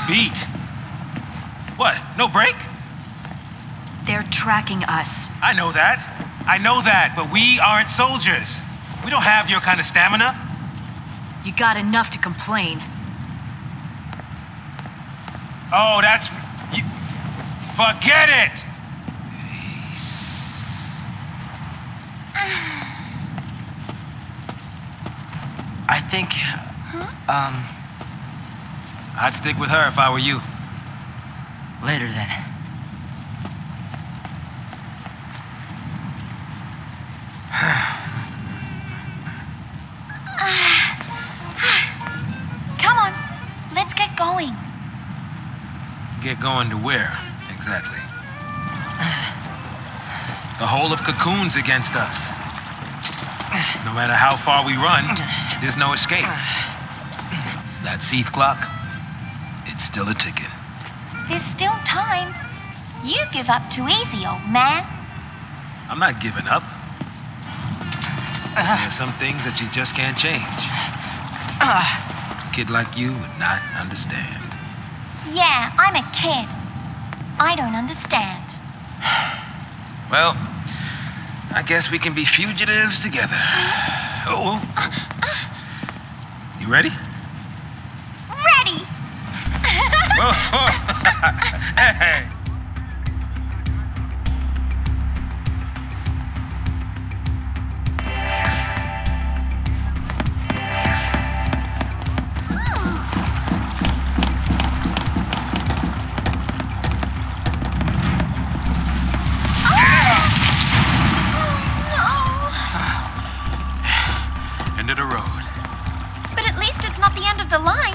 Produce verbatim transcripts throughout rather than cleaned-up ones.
beat. What, no break? They're tracking us. I know that. I know that, but we aren't soldiers. We don't have your kind of stamina. You got enough to complain. Oh, that's... You, forget it! I think... Huh? Um... I'd stick with her if I were you. Later, then. Come on, let's get going. Get going to where, exactly? The whole of Cocoon's against us. No matter how far we run, there's no escape. That Seath clock, it's still a ticking. There's still time. You give up too easy, old man. I'm not giving up. There's some things that you just can't change. A kid like you would not understand. Yeah, I'm a kid. I don't understand. Well, I guess we can be fugitives together. Oh. You ready? Ready! Hey! End of the road. But at least it's not the end of the line.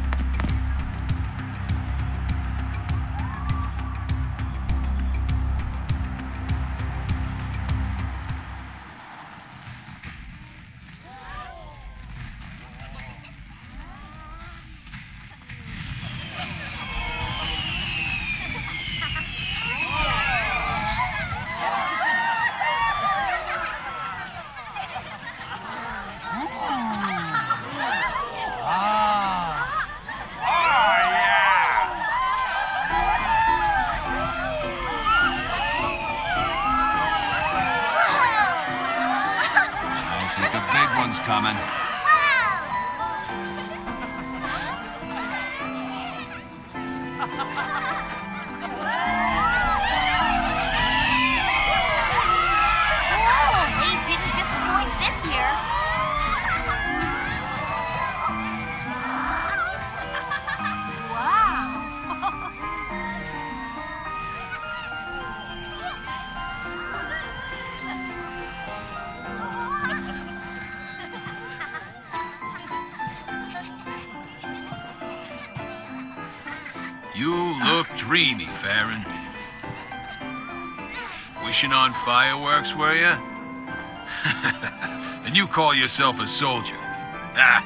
Coming. They didn't disappoint this year. You look dreamy, Farron. Wishing on fireworks, were you? And you call yourself a soldier? Ah.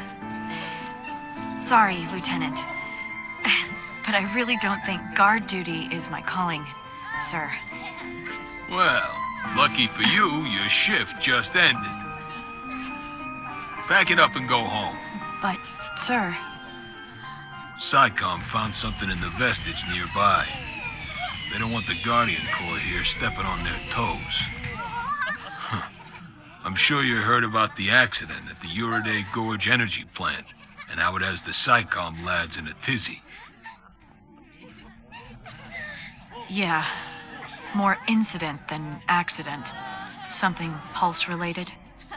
Sorry, Lieutenant. But I really don't think guard duty is my calling, sir. Well, lucky for you, your shift just ended. Pack it up and go home. But, sir... SciComm found something in the vestige nearby. They don't want the Guardian Corps here stepping on their toes. Huh. I'm sure you heard about the accident at the Uriday Gorge energy plant, and how it has the SciComm lads in a tizzy. Yeah. More incident than accident. Something pulse-related.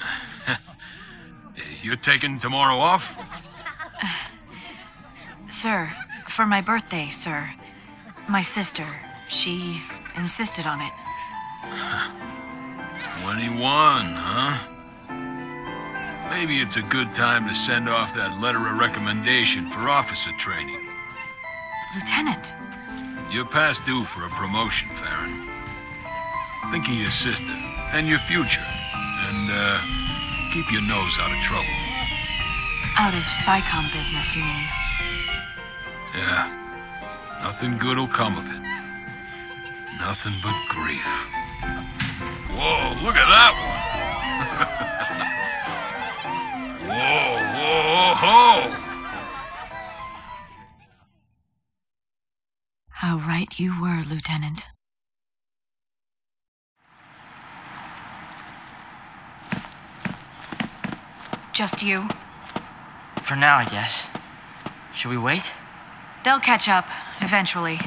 You're taking tomorrow off? Sir, for my birthday, sir. My sister, she insisted on it. twenty-one, huh? Maybe it's a good time to send off that letter of recommendation for officer training. Lieutenant. You're past due for a promotion, Farron. Think of your sister and your future, and, uh, keep your nose out of trouble. Out of SciComm business, you mean? Yeah. Nothing good'll come of it. Nothing but grief. Whoa, look at that one! Whoa, whoa, whoa! right you were, Lieutenant. Just you? For now, I guess. Should we wait? They'll catch up, eventually.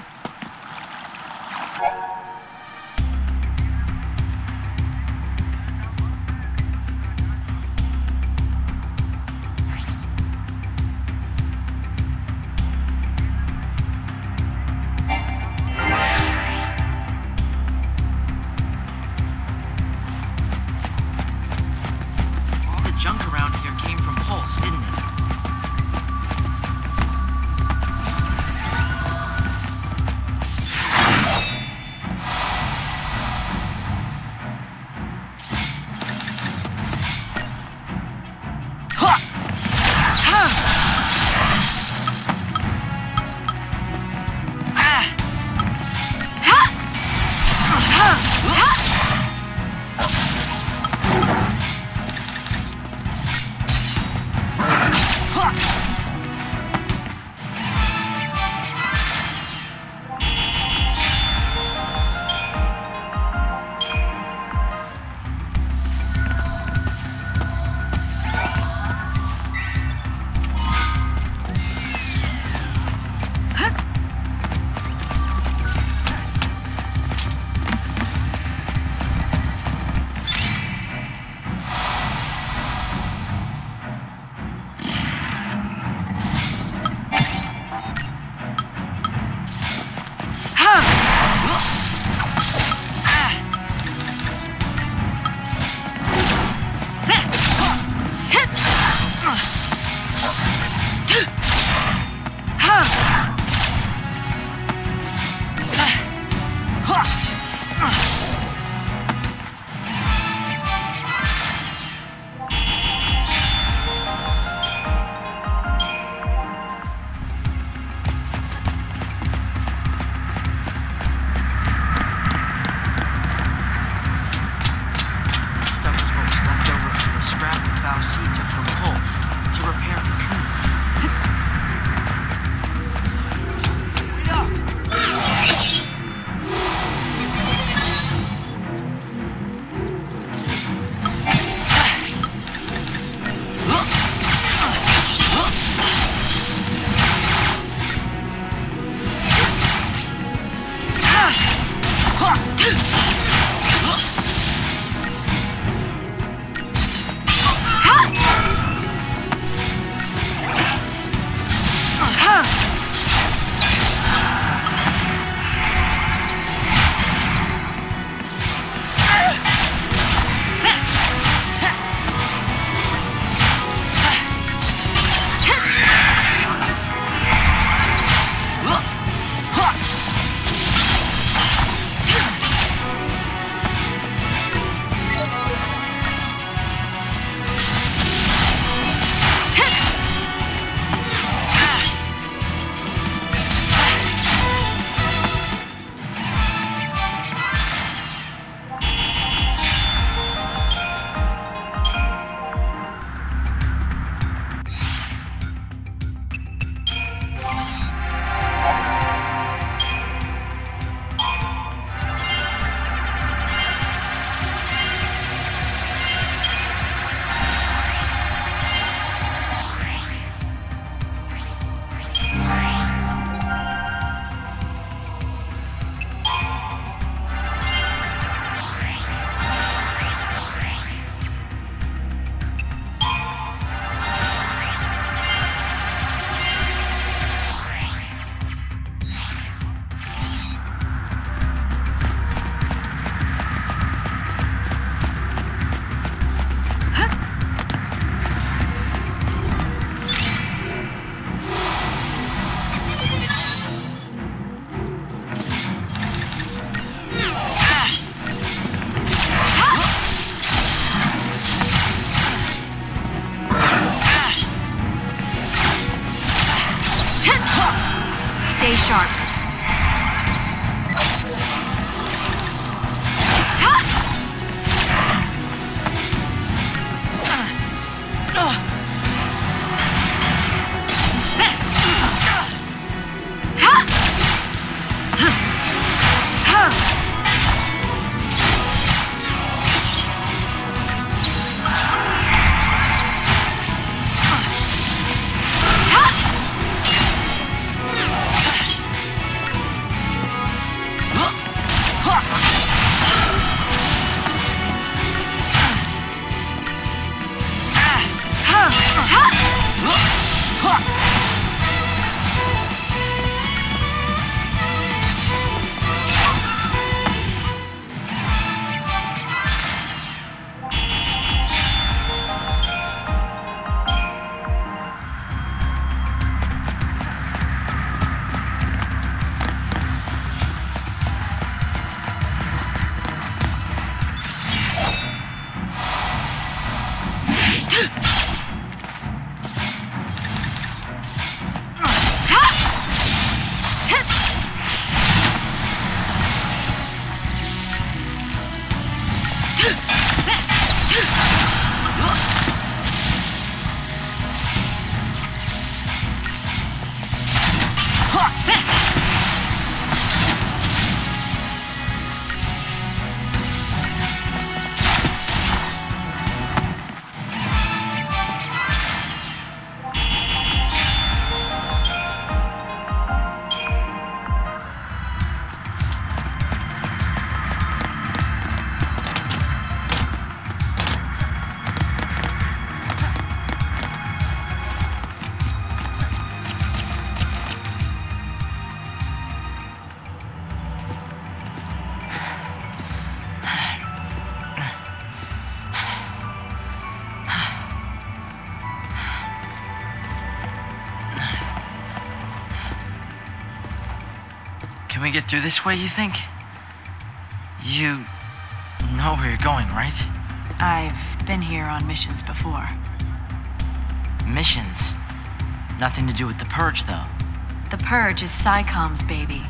get through this way, you think? You know where you're going, right? I've been here on missions before. Missions? Nothing to do with the Purge, though. The Purge is SciComm's baby.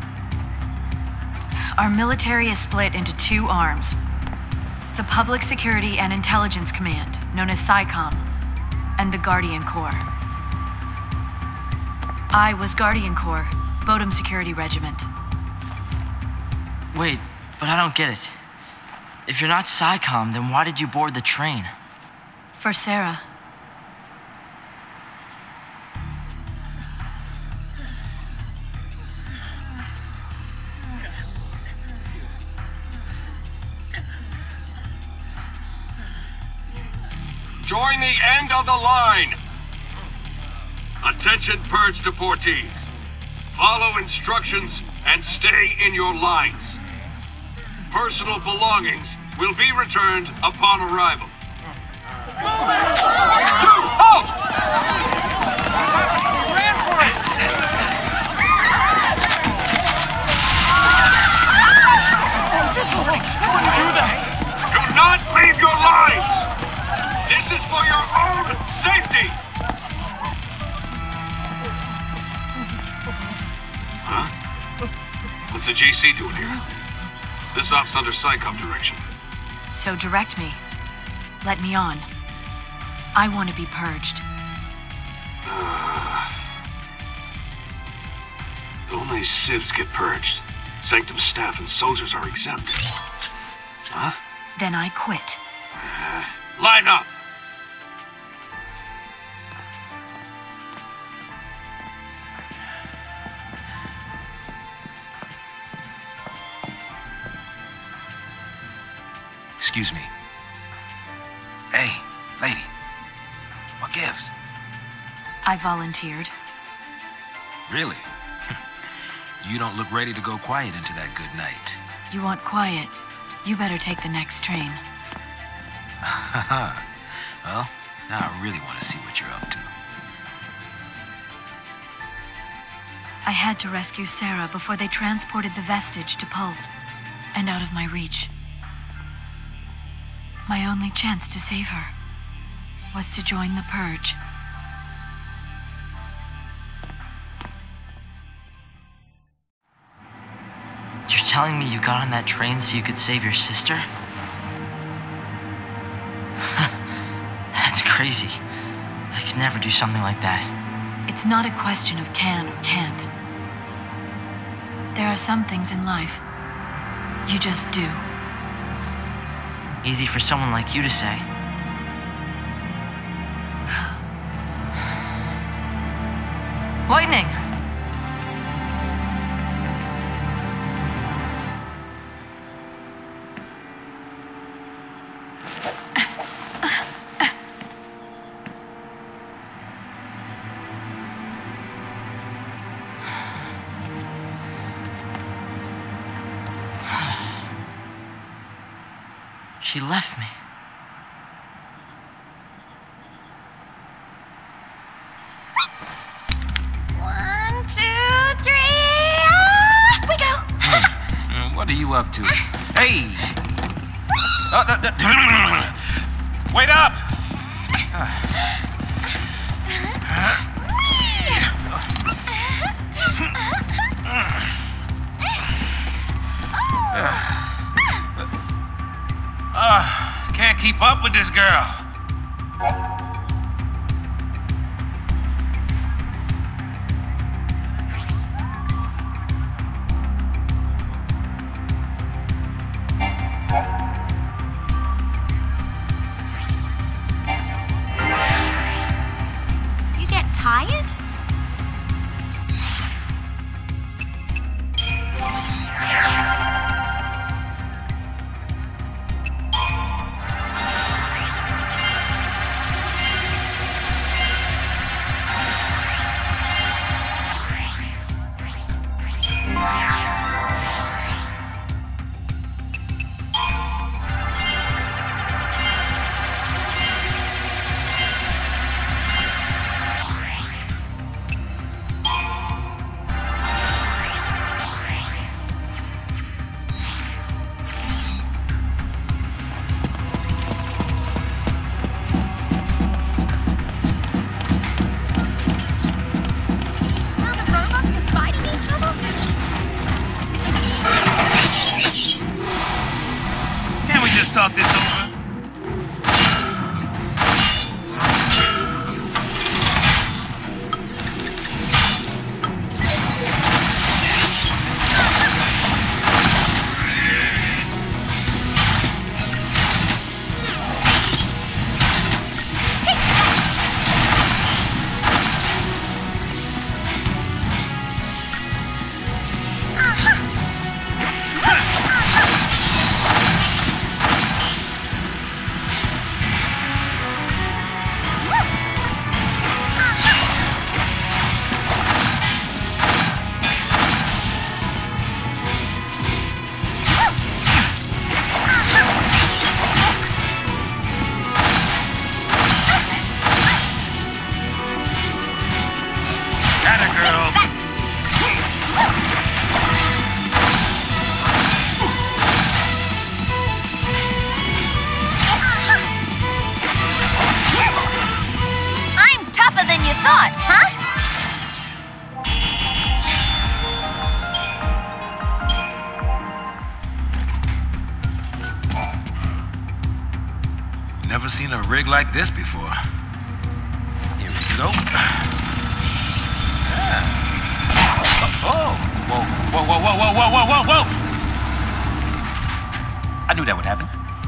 Our military is split into two arms. The Public Security and Intelligence Command, known as SciComm, and the Guardian Corps. I was Guardian Corps, Bodum Security Regiment. Wait, but I don't get it. If you're not SciComm, then why did you board the train? For Sarah. Join the end of the line! Attention, Purge deportees. Follow instructions and stay in your lines. Personal belongings will be returned upon arrival. Halt! Ran for it! Don't do that! Do not leave your lines! This is for your own safety! Huh? What's the G C doing here? This op's under SciComm direction. So direct me. Let me on. I want to be purged. Uh, only civs get purged. Sanctum staff and soldiers are exempt. Huh? Then I quit. Uh, line up! Excuse me. Hey, lady. What gives? I volunteered. Really? You don't look ready to go quiet into that good night. You want quiet? You better take the next train. Well, now I really want to see what you're up to. I had to rescue Sarah before they transported the vestige to Pulse and out of my reach. My only chance to save her was to join the Purge. You're telling me you got on that train so you could save your sister? That's crazy. I could never do something like that. It's not a question of can or can't. There are some things in life you just do. Easy for someone like you to say. Lightning! She left me. One, two, three, off we go! Hmm. What are you up to? Hey! Uh, uh, uh, wait up! Uh, can't keep up with this girl. You get tired? thought this over? Never seen a rig like this before. Here we go. Ah. Oh! Whoa, whoa, whoa, whoa, whoa, whoa, whoa, whoa, whoa! I knew that would happen.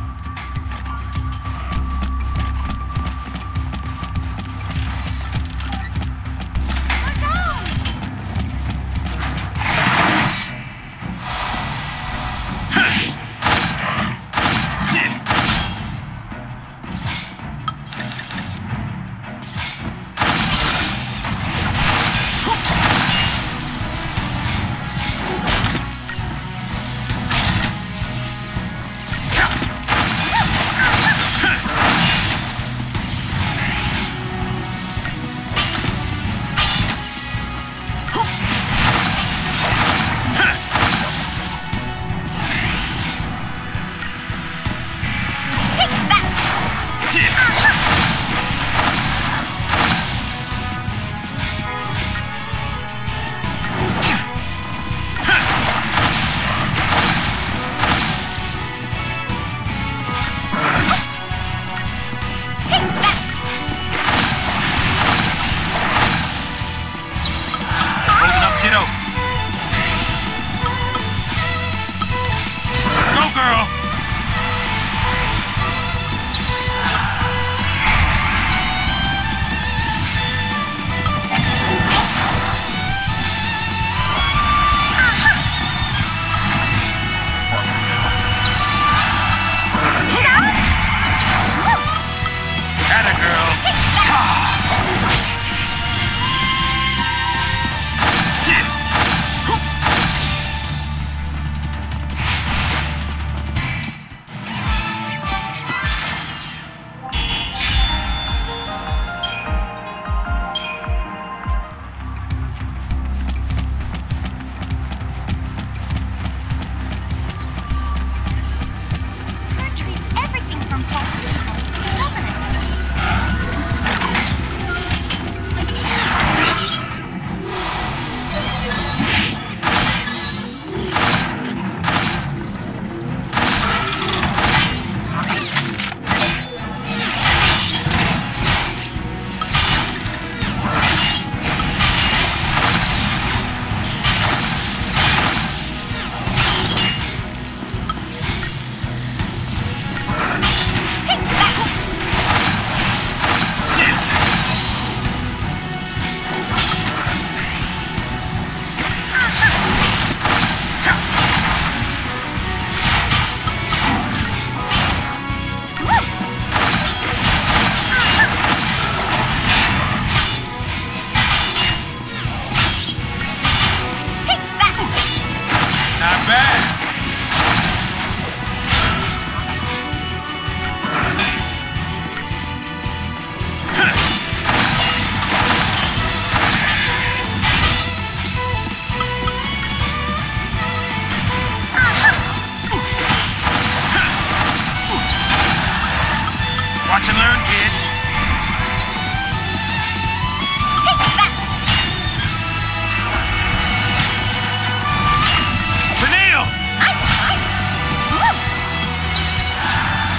Watch and learn, kid. Benil! Nice fight.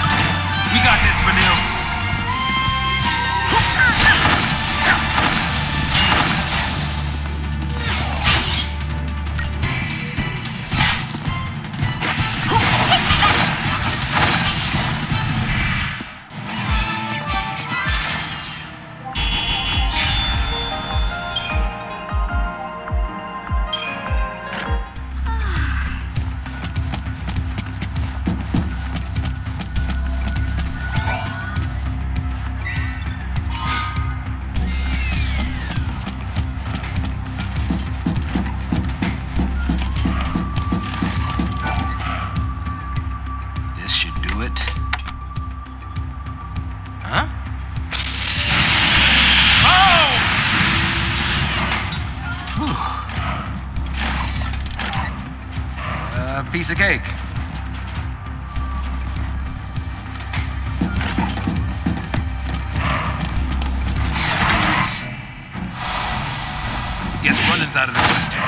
Piece of cake. Guess running's out of the question.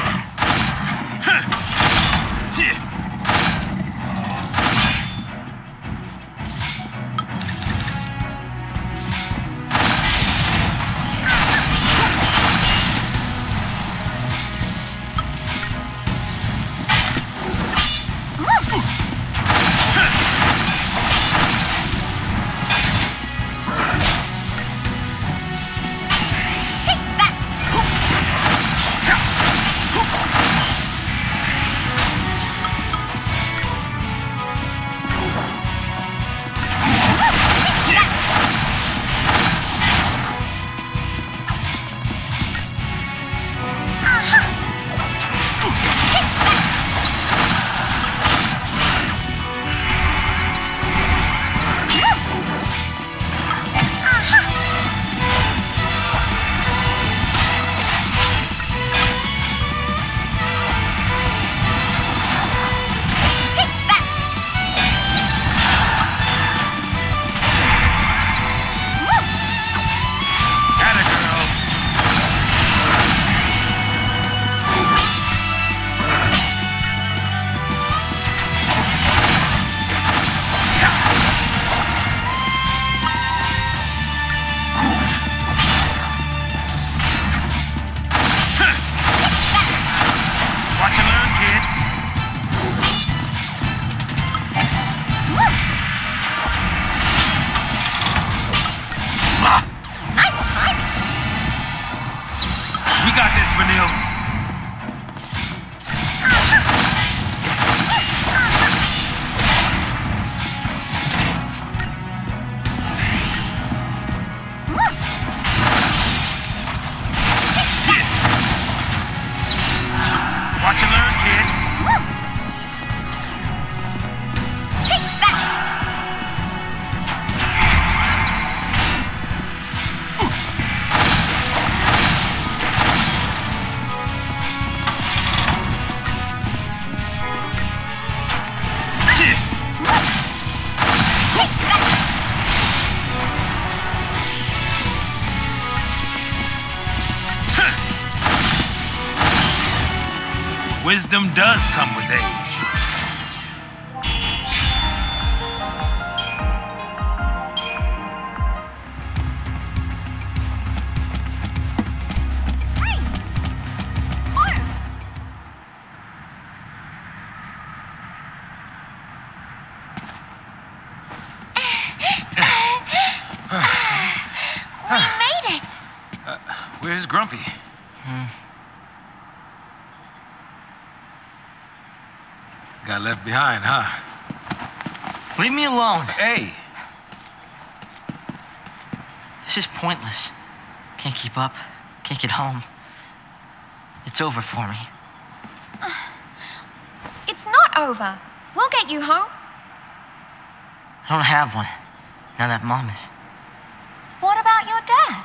Wisdom does come with age. Where's Grumpy? Hmm. Got left behind, huh? Leave me alone. Hey! This is pointless. Can't keep up. Can't get home. It's over for me. It's not over. We'll get you home. I don't have one. Now that Mom is... What about your dad?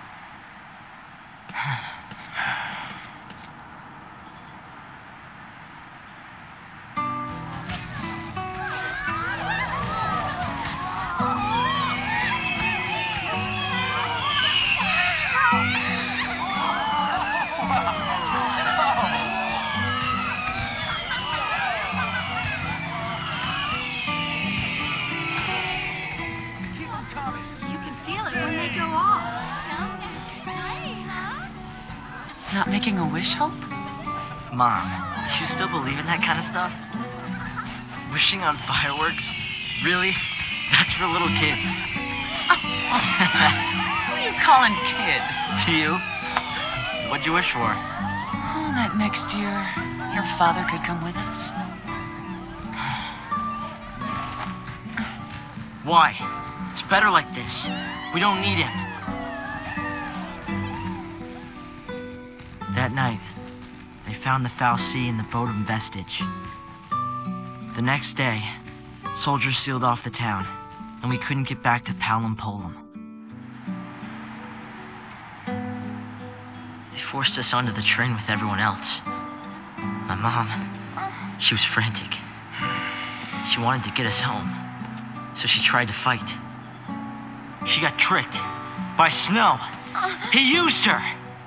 Not making a wish, Hope? Mom, do you still believe in that kind of stuff? Wishing on fireworks? Really? That's for little kids. Who are you calling kid? You? What'd you wish for? Oh, that next year, your father could come with us. Why? It's better like this. We don't need him. That night, they found the Fal'Cie in the Bodum vestige. The next day, soldiers sealed off the town, and we couldn't get back to Palom Polum. They forced us onto the train with everyone else. My mom, she was frantic. She wanted to get us home, so she tried to fight. She got tricked by Snow. He used her!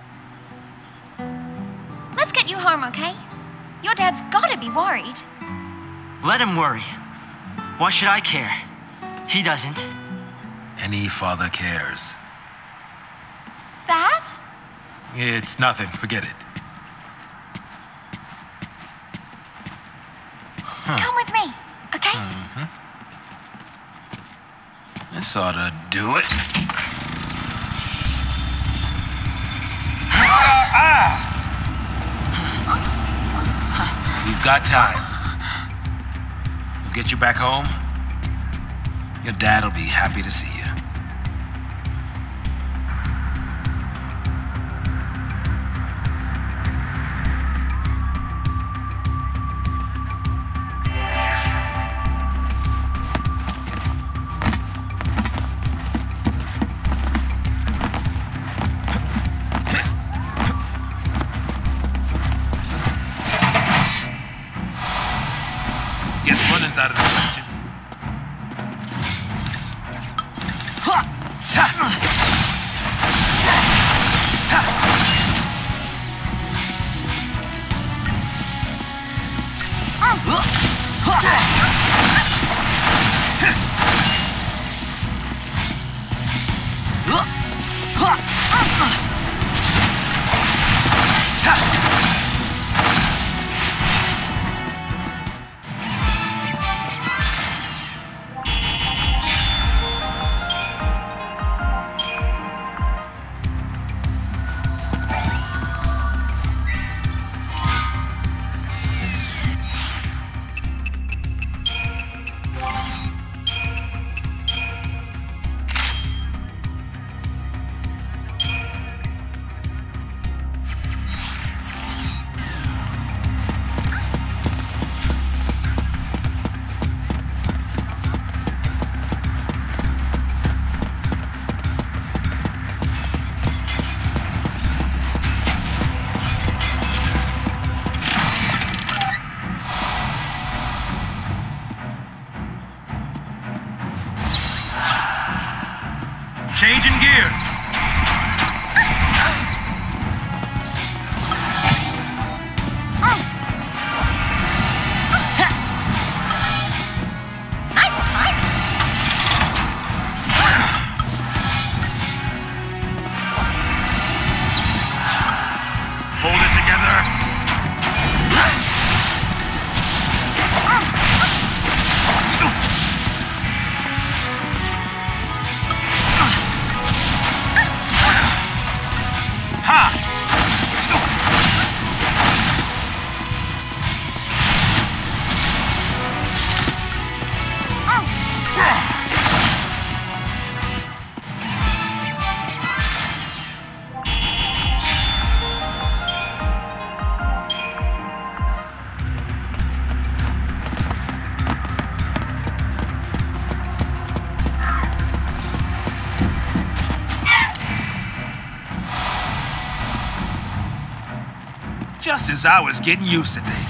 Let's get you home, okay? Your dad's gotta be worried. Let him worry. Why should I care? He doesn't. Any father cares. Sass? It's nothing. Forget it. Huh. Come with me, okay? Mm-hmm. This ought to do it. We've got time. We'll get you back home. Your dad'll be happy to see you. Out of the question. Changing gears. Nice timing. Hold it together. Just as I was getting used to things.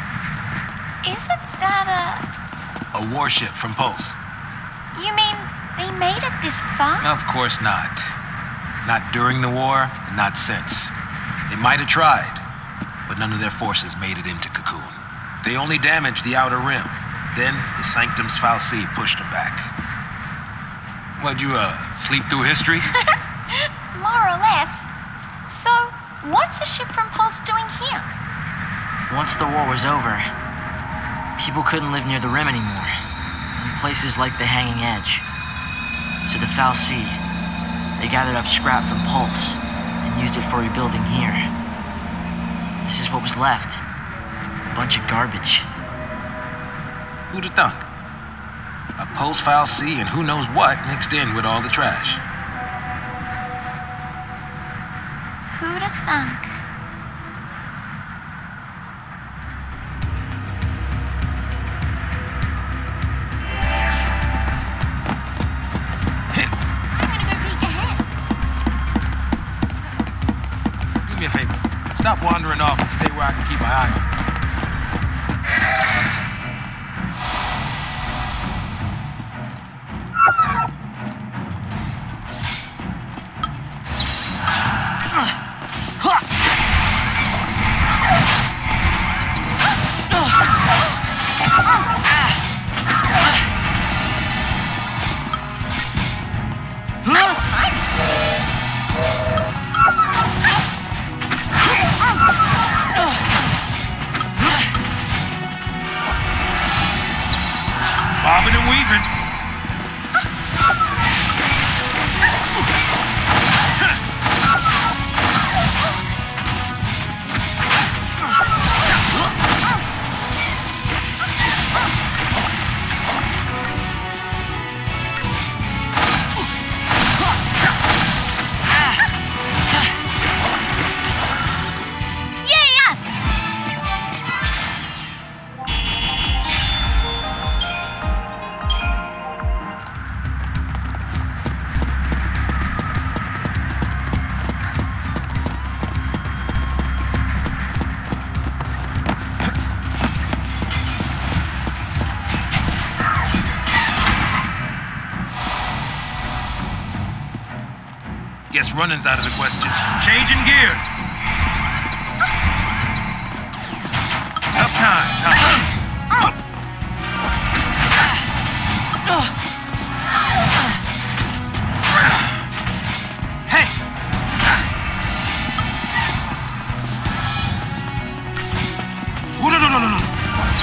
Isn't that A warship from Pulse. a... You mean They made it this far? Of course not. Not during the war, and not since. They might have tried, but none of their forces made it into Cocoon. They only damaged the outer rim. Then, the Sanctum's Fal'Cie pushed them back. What'd you, uh, sleep through history? More or less. So, what's a ship from Pulse doing here? Once the war was over, people couldn't live near the rim anymore, in places like the Hanging Edge. So the Fal'Cie, they gathered up scrap from Pulse and used it for rebuilding here. This is what was left. A bunch of garbage. Who'd have thunk? A Pulse Fal'Cie and who knows what mixed in with all the trash. Who'd have thunk? Stop wandering off and stay where I can keep my eye on you. Bobbing and weaving. Guess running's out of the question. Changing gears. Tough times, huh? Hey! Ooh, no, no, no, no, no.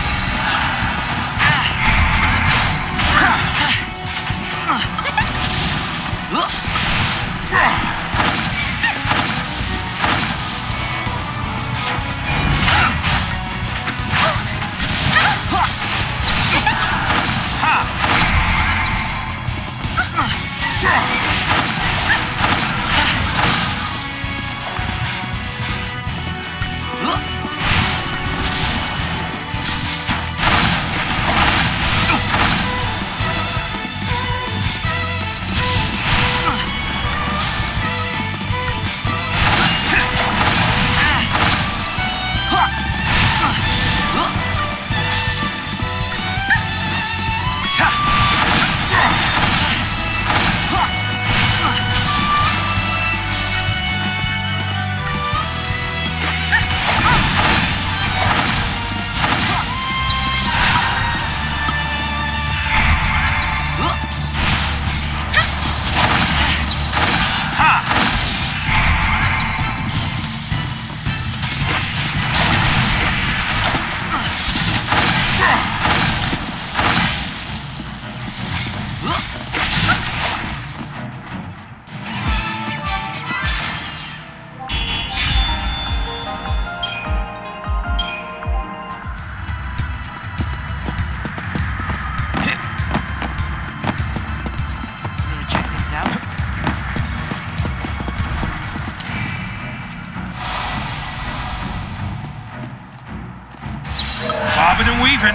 Bobbing and weaving.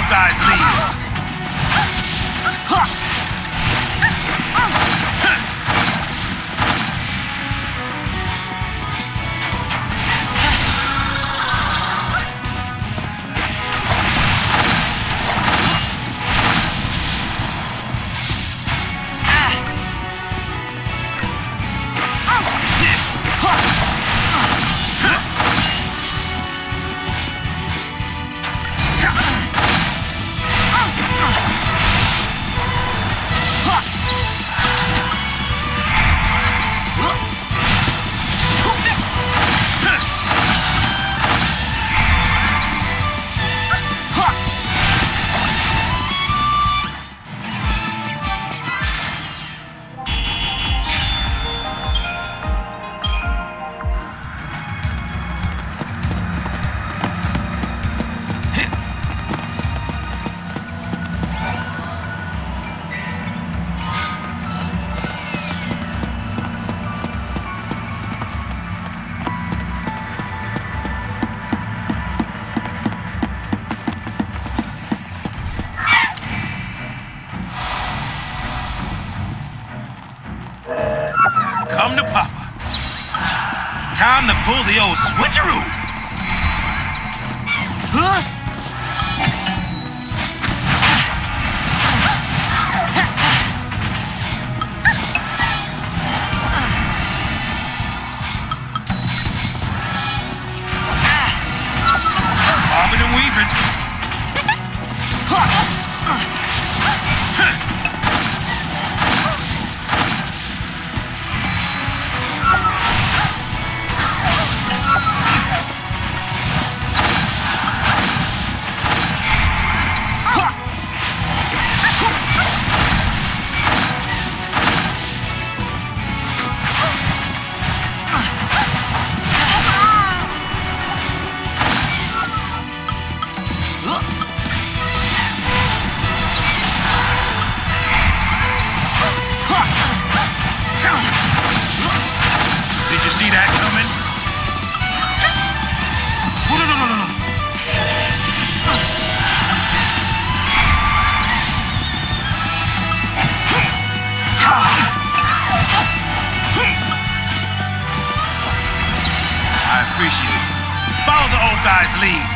old guys leave. Come to Papa. Time to pull the old switcheroo. Huh? Bobbing and weaving. See that coming? Oh, no, no, no, no, no. I appreciate it. Follow the old guy's lead.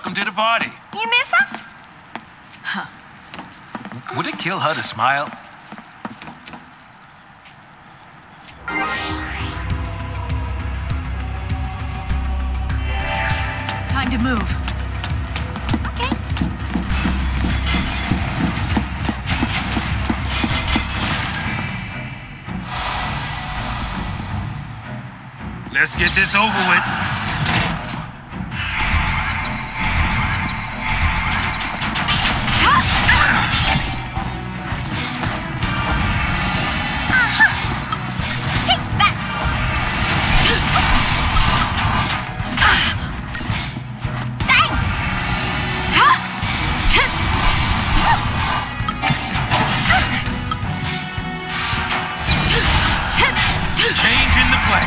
Welcome to the party. You miss us? Would it kill her to smile? Time to move. Okay. Let's get this over with. Changing the play.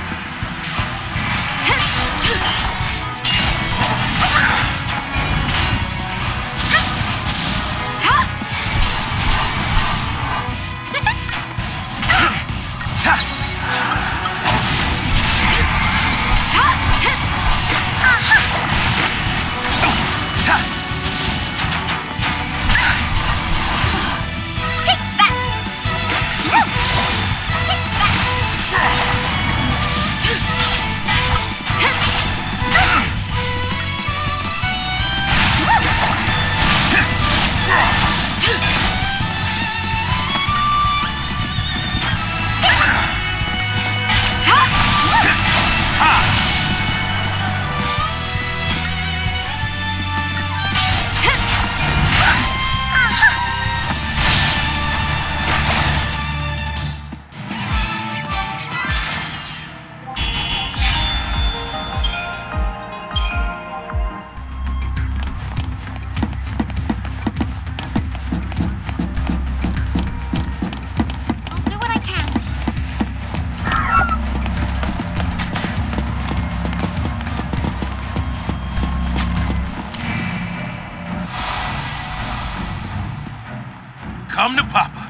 I'll do what I can. Come to Papa.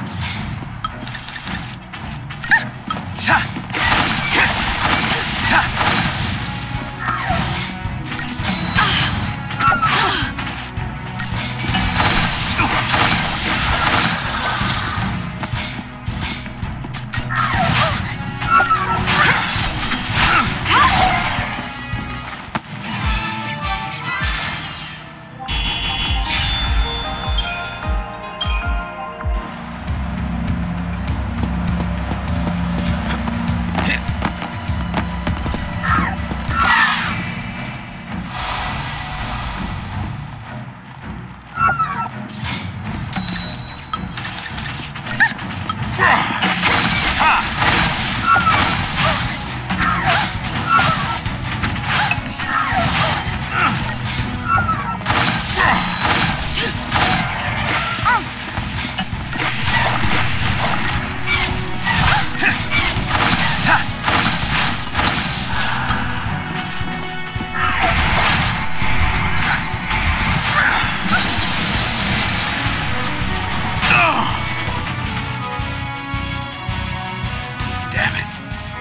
Damn it.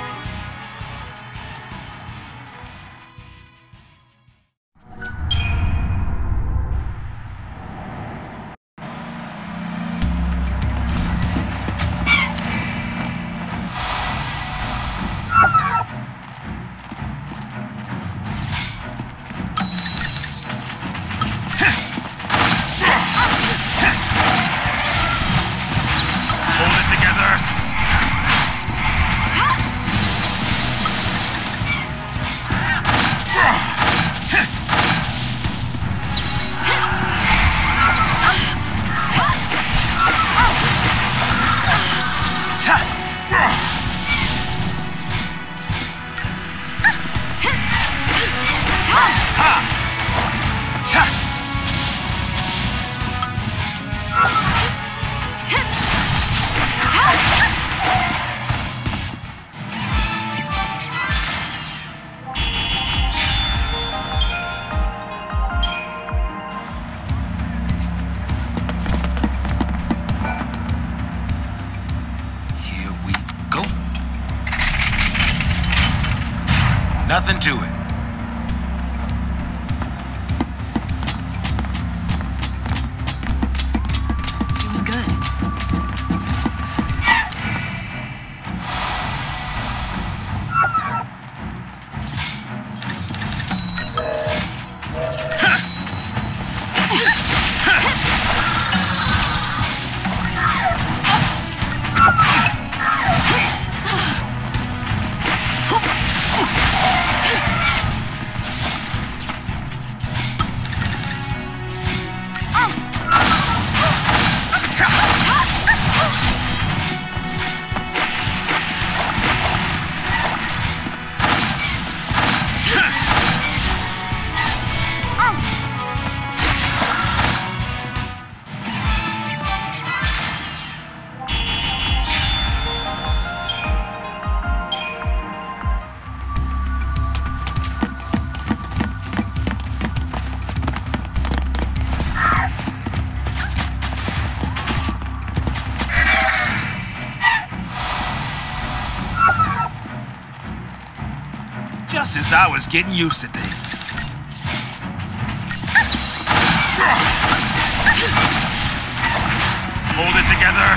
Hold it together. Nothing to it. since I was getting used to things. Hold it together.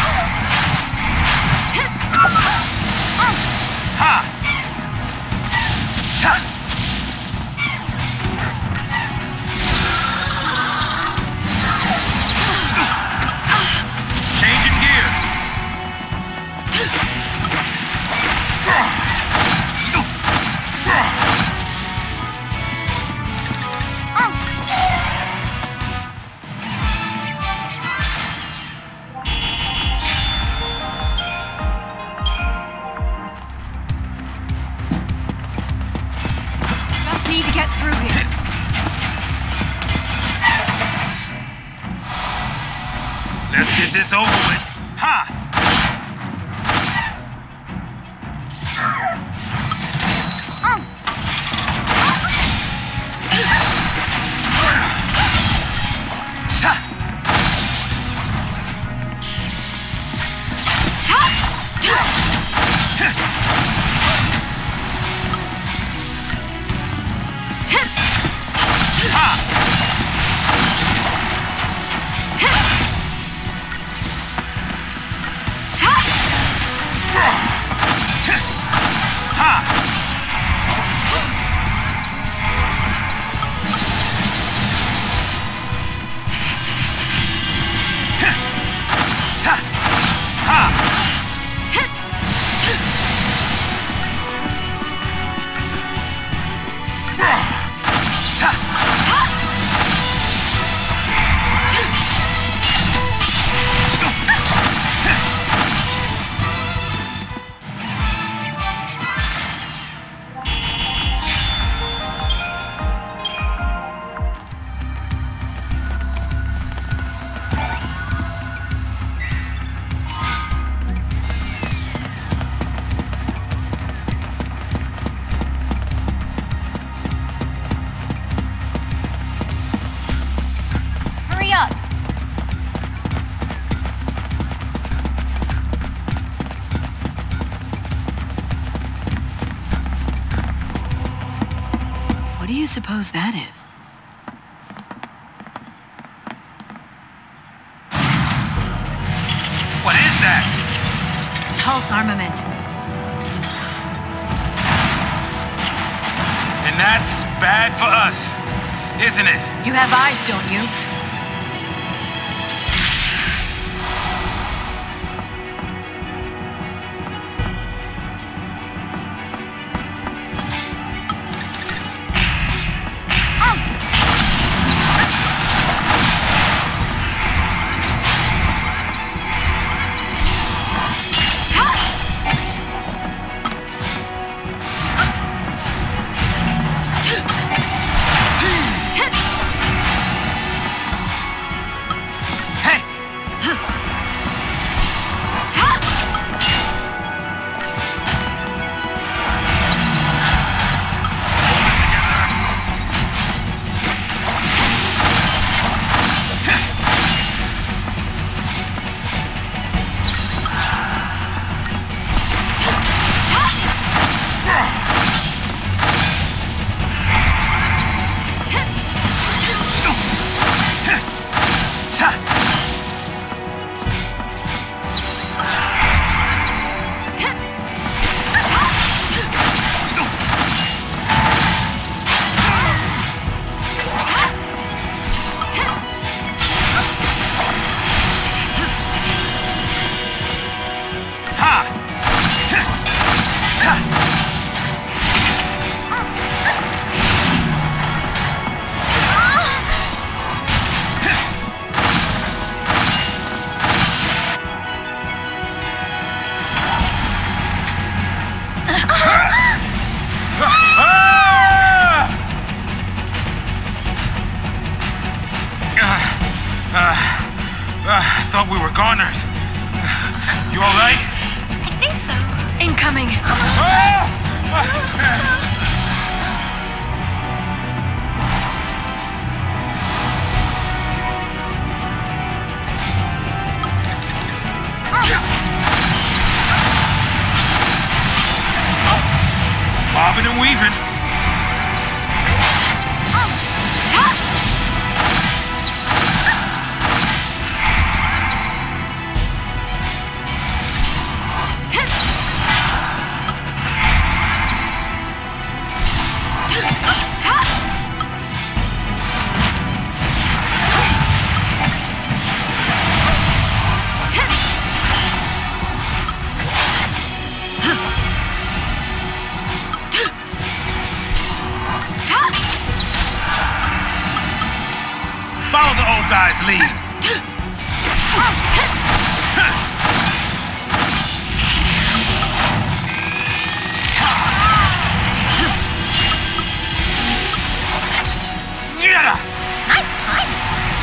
Ha! Ha! Changing gears. Just need to get through here. Let's get this over with. Ha! Hurry up. What do you suppose that is? What is that? Pulse armament. And that's bad for us, isn't it? You have eyes, don't you? I thought we were goners. You all right? I think so. Incoming. Bobbing and weaving. guys leave. Nice time.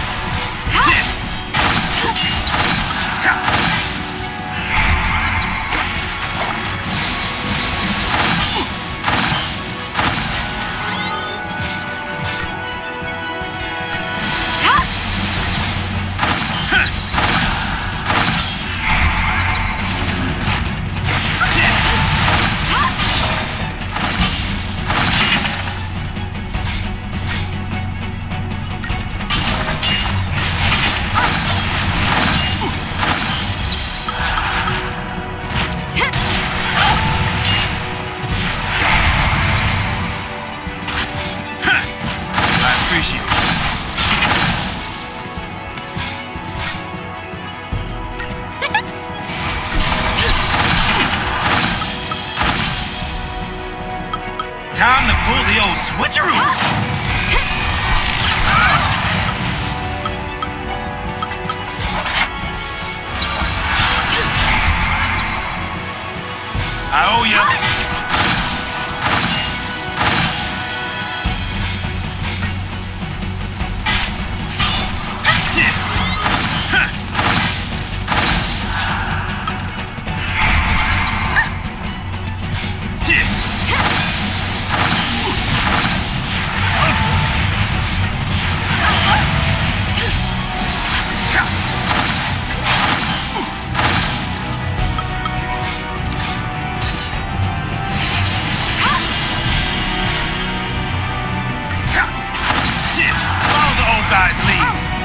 Time to pull the old switcheroo! I owe ya! Guys, leave.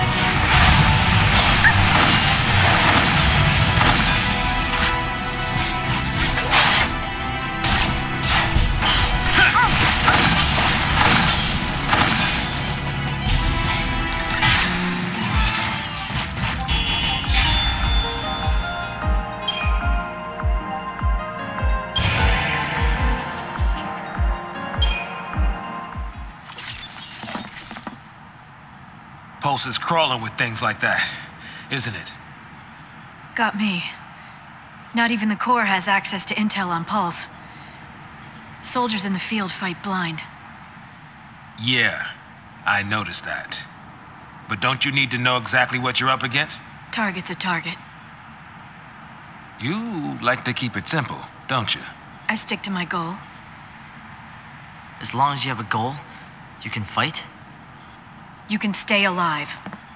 Pulse is crawling with things like that, isn't it? Got me. Not even the Corps has access to intel on Pulse. Soldiers in the field fight blind. Yeah, I noticed that. But don't you need to know exactly what you're up against? Target's a target. You like to keep it simple, don't you? I stick to my goal. As long as you have a goal, you can fight? You can stay alive.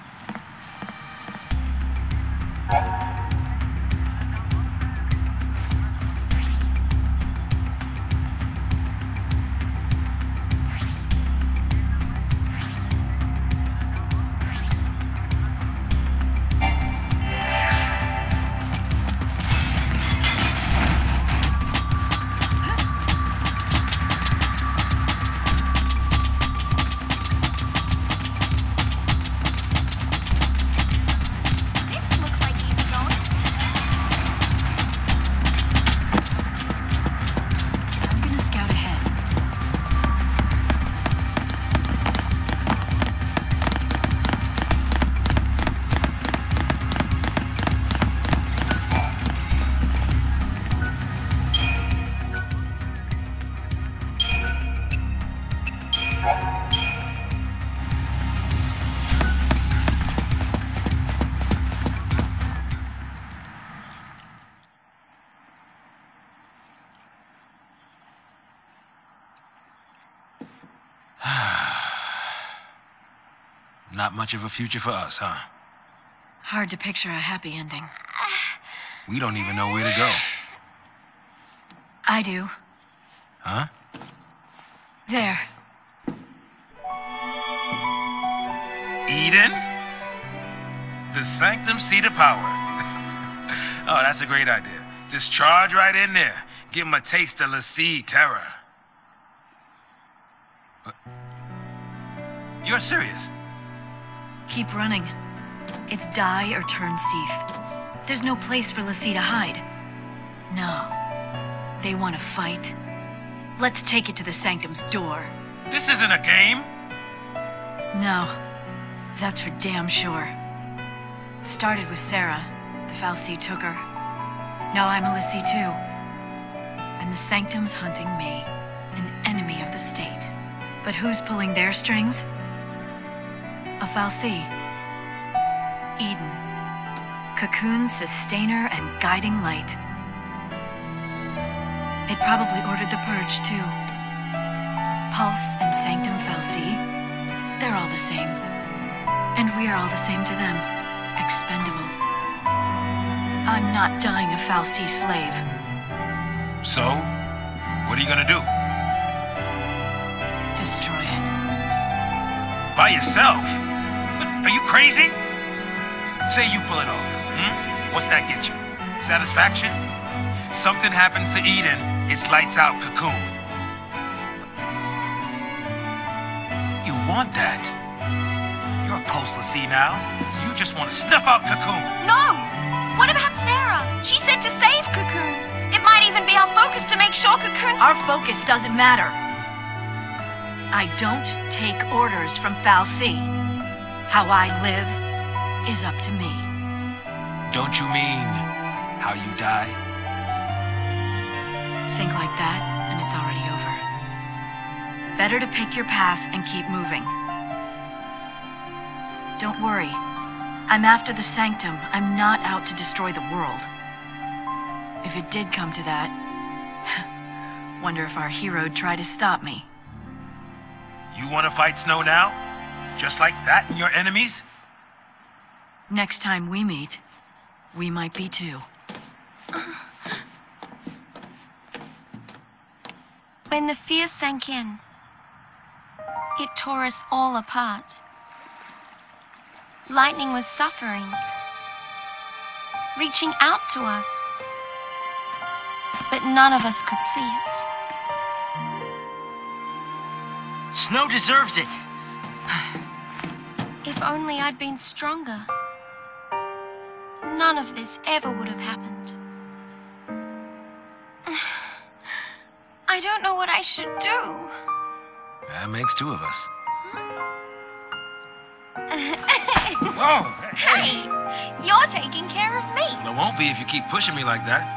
Not much of a future for us, huh? Hard to picture a happy ending. We don't even know where to go. I do. Huh? There. Eden? The sanctum seat of power. Oh, that's a great idea. Just charge right in there. Give him a taste of Lassie terror. But you're serious? Keep running. It's die or turn Seath. There's no place for Lassie to hide. No. They want to fight. Let's take it to the Sanctum's door. This isn't a game. No. That's for damn sure. Started with Sarah. The Fal'Cie took her. Now I'm a Lissie too. And the Sanctum's hunting me, an enemy of the state. But who's pulling their strings? A Fal'Cie. Eden. Cocoon's sustainer and guiding light. It probably ordered the purge too. Pulse and Sanctum Fal'Cie, they're all the same. And we are all the same to them. Expendable. I'm not dying a Fal'Cie slave. So, what are you gonna do? Destroy it. By yourself? What, are you crazy? Say you pull it off, hmm? What's that get you? Satisfaction? Something happens to Eden, it's lights out Cocoon. You want that? You're a post-Lassie now, so you just want to snuff out Cocoon. No! What about Sarah? She said to save Cocoon. It might even be our focus to make sure Cocoon's... Our focus doesn't matter. I don't take orders from Fal'Cie. How I live is up to me. Don't you mean how you die? Think like that, and it's already over. Better to pick your path and keep moving. Don't worry. I'm after the Sanctum. I'm not out to destroy the world. If it did come to that, wonder if our hero'd try to stop me. You want to fight Snow now? Just like that and your enemies? Next time we meet, we might be too. When the fear sank in, it tore us all apart. Lightning was suffering, reaching out to us, but none of us could see it. Snow deserves it. If only I'd been stronger, none of this ever would have happened. I don't know what I should do. That makes two of us. Whoa! Hey, you're taking care of me. Well, it won't be if you keep pushing me like that.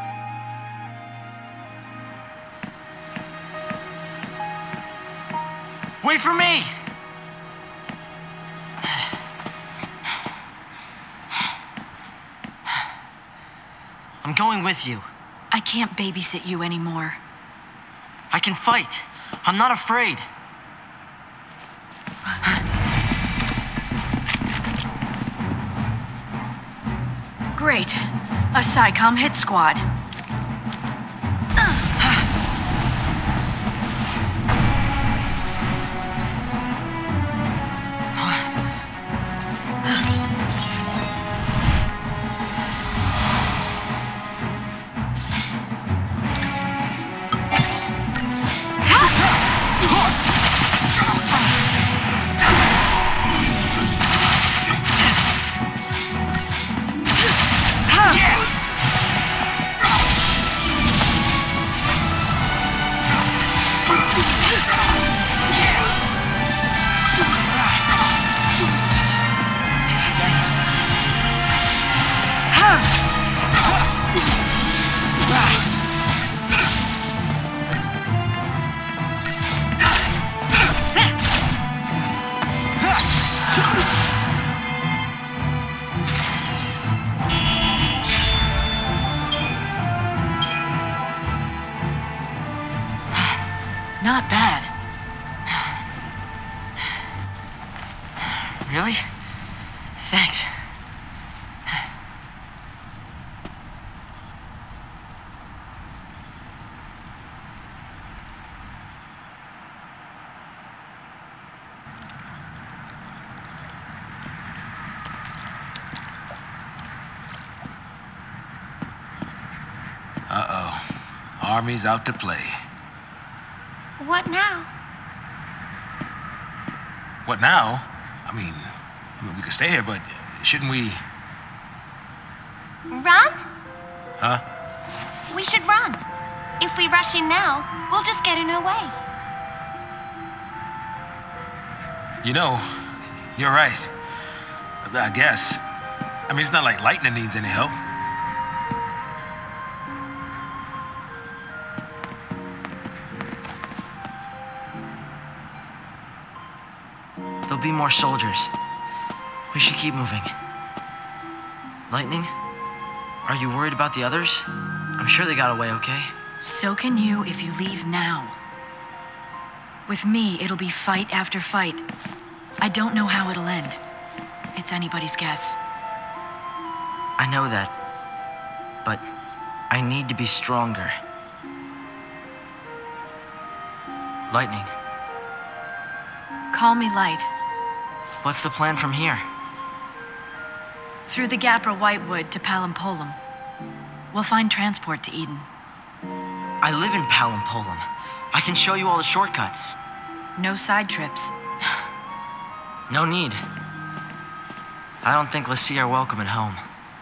Wait for me! I'm going with you. I can't babysit you anymore. I can fight. I'm not afraid. Great. A SciComm hit squad. Not bad. Really? Thanks. Uh-oh. Army's out to play. What now? What now? I mean, I mean, we could stay here, but shouldn't we... Run? Huh? We should run. If we rush in now, we'll just get in her way. You know, you're right. I guess. I mean, it's not like lightning needs any help. There'll be more soldiers. We should keep moving. Lightning? Are you worried about the others? I'm sure they got away okay. So can you if you leave now. With me, it'll be fight after fight. I don't know how it'll end. It's anybody's guess. I know that. But I need to be stronger. Lightning. Call me Light. What's the plan from here? Through the Gapra Whitewood to Palampolum. We'll find transport to Eden. I live in Palampolum. I can show you all the shortcuts. No side trips. No need. I don't think Lassie are welcome at home.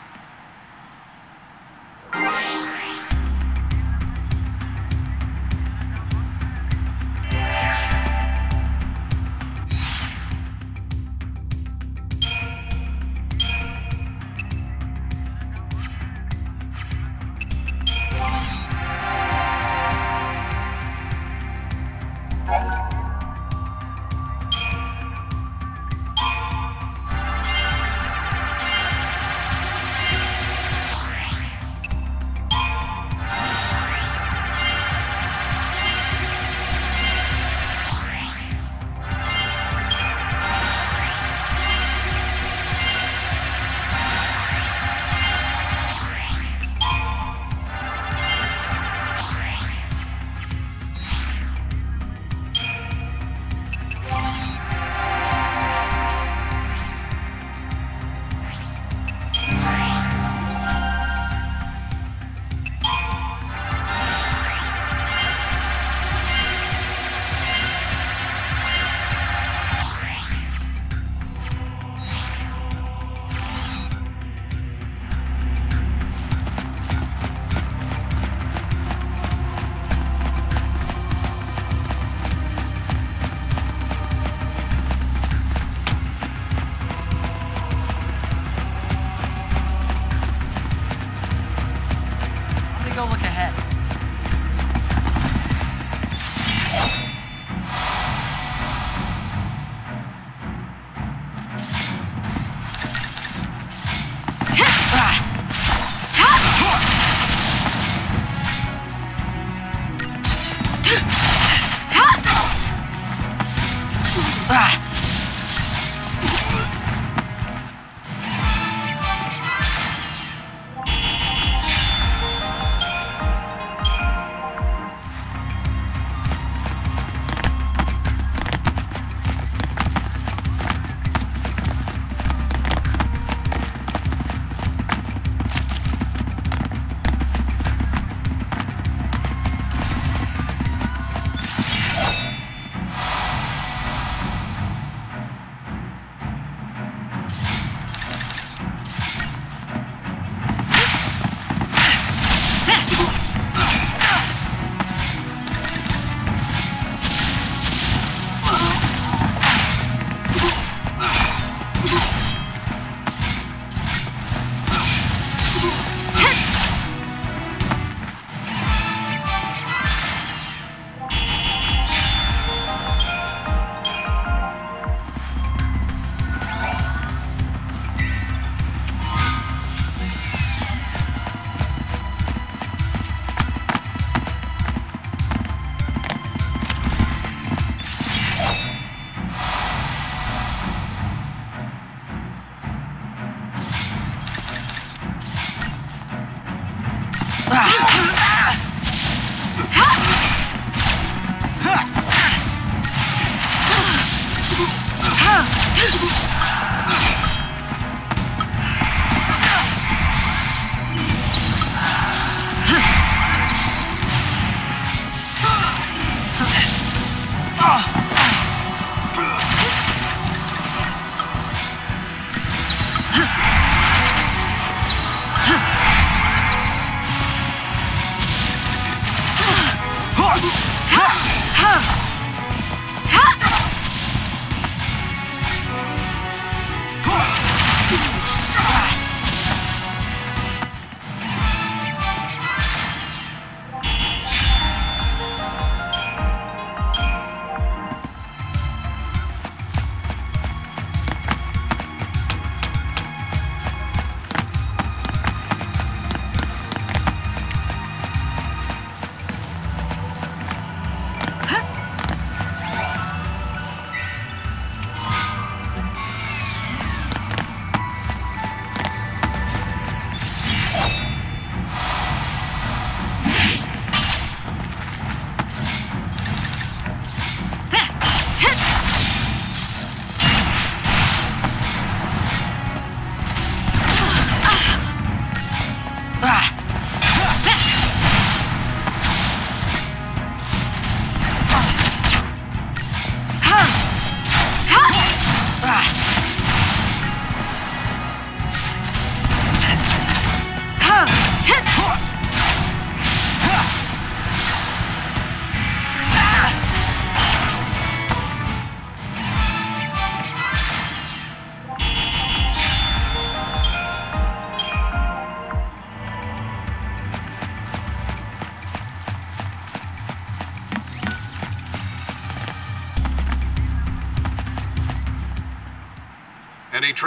Go look ahead.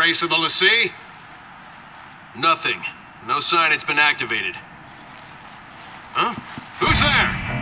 trace of the Lassie? Nothing. No sign it's been activated. Huh? Who's there?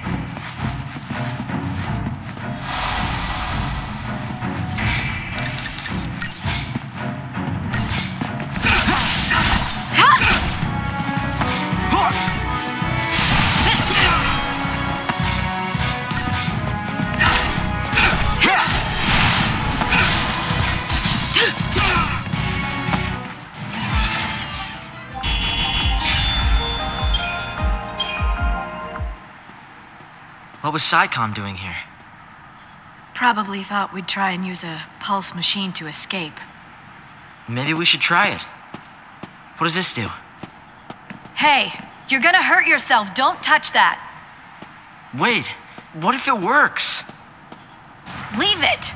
What was SciCom doing here? Probably thought we'd try and use a pulse machine to escape. Maybe we should try it. What does this do? Hey, you're gonna hurt yourself. Don't touch that. Wait, what if it works? Leave it.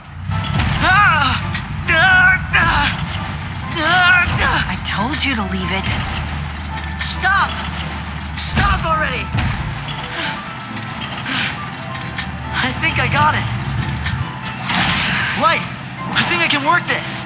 I told you to leave it. Stop! Stop already! I think I got it. Right! I think I can work this.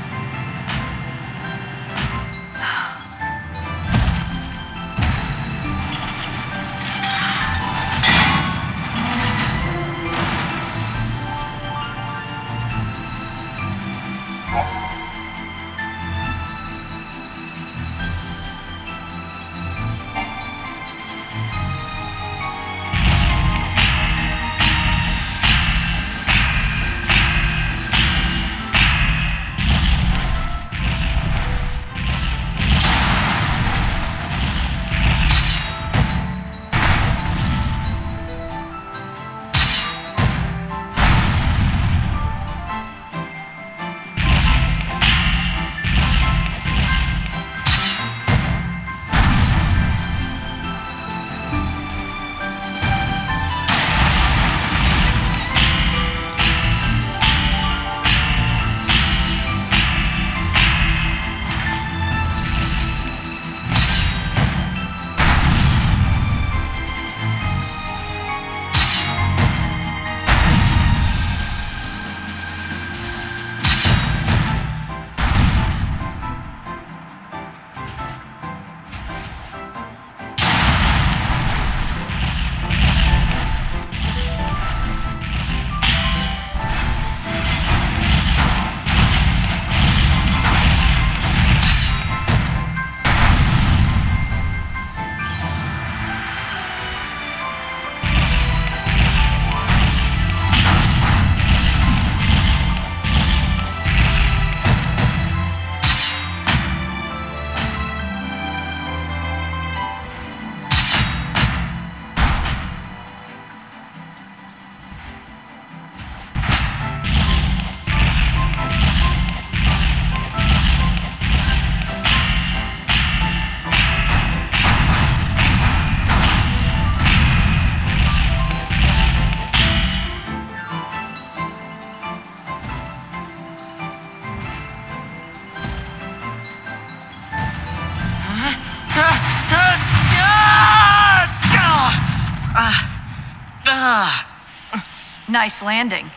Nice landing.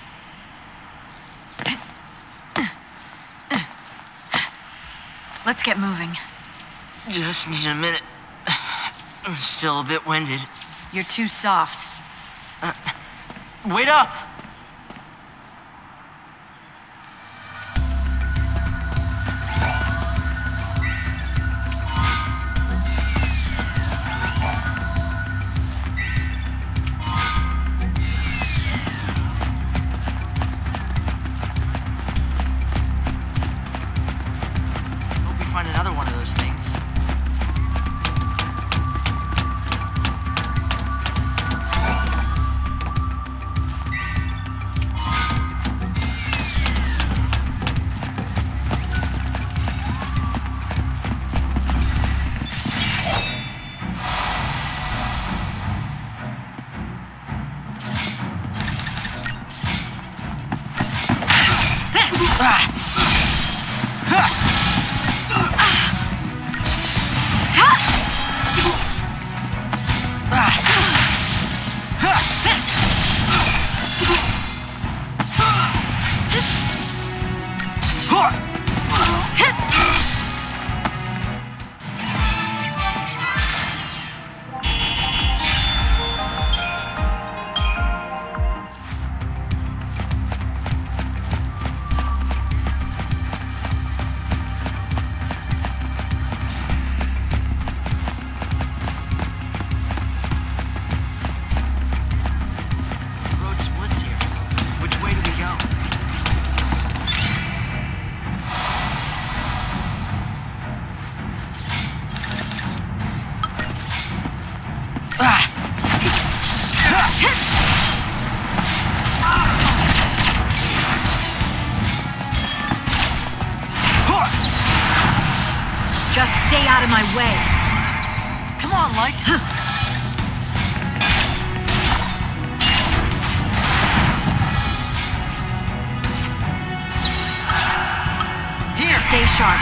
Let's get moving. Just need a minute. I'm still a bit winded. You're too soft. Uh, wait up! Find another one of those things. Just stay out of my way. Come on, Light. Here. Stay sharp.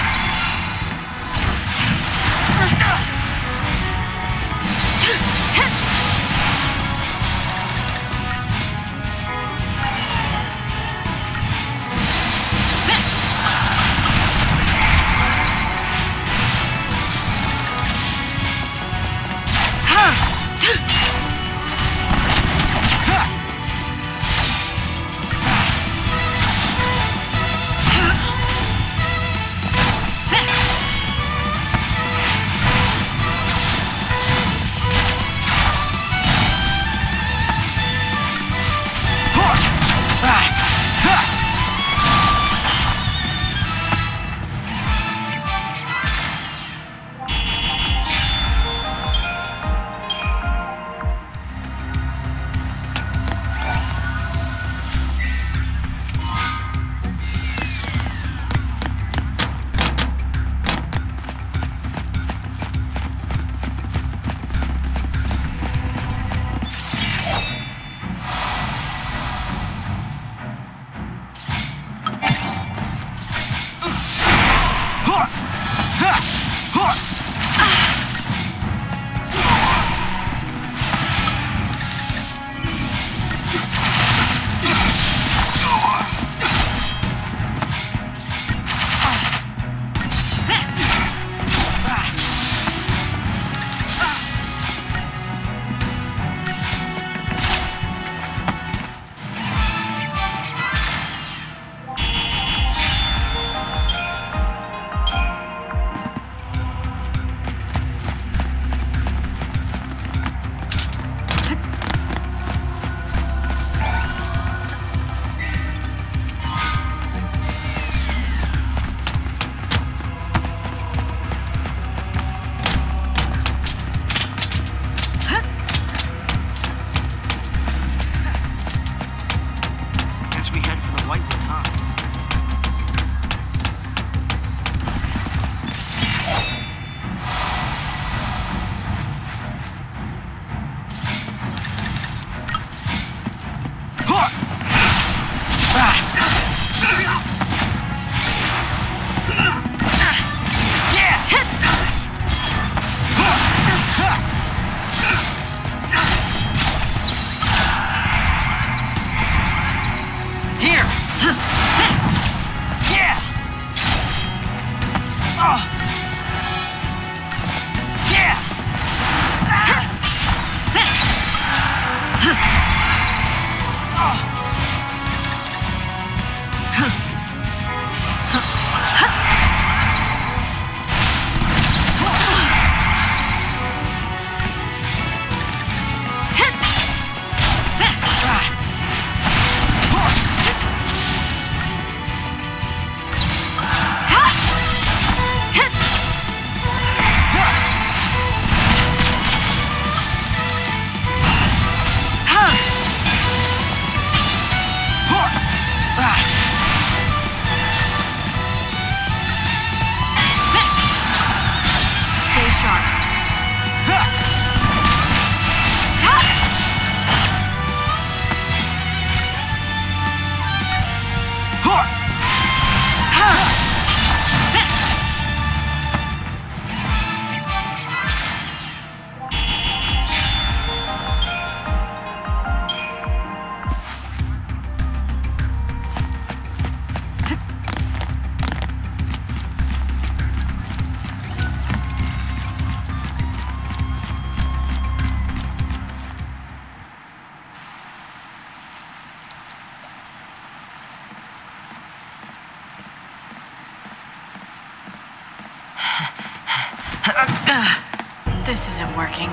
This isn't working.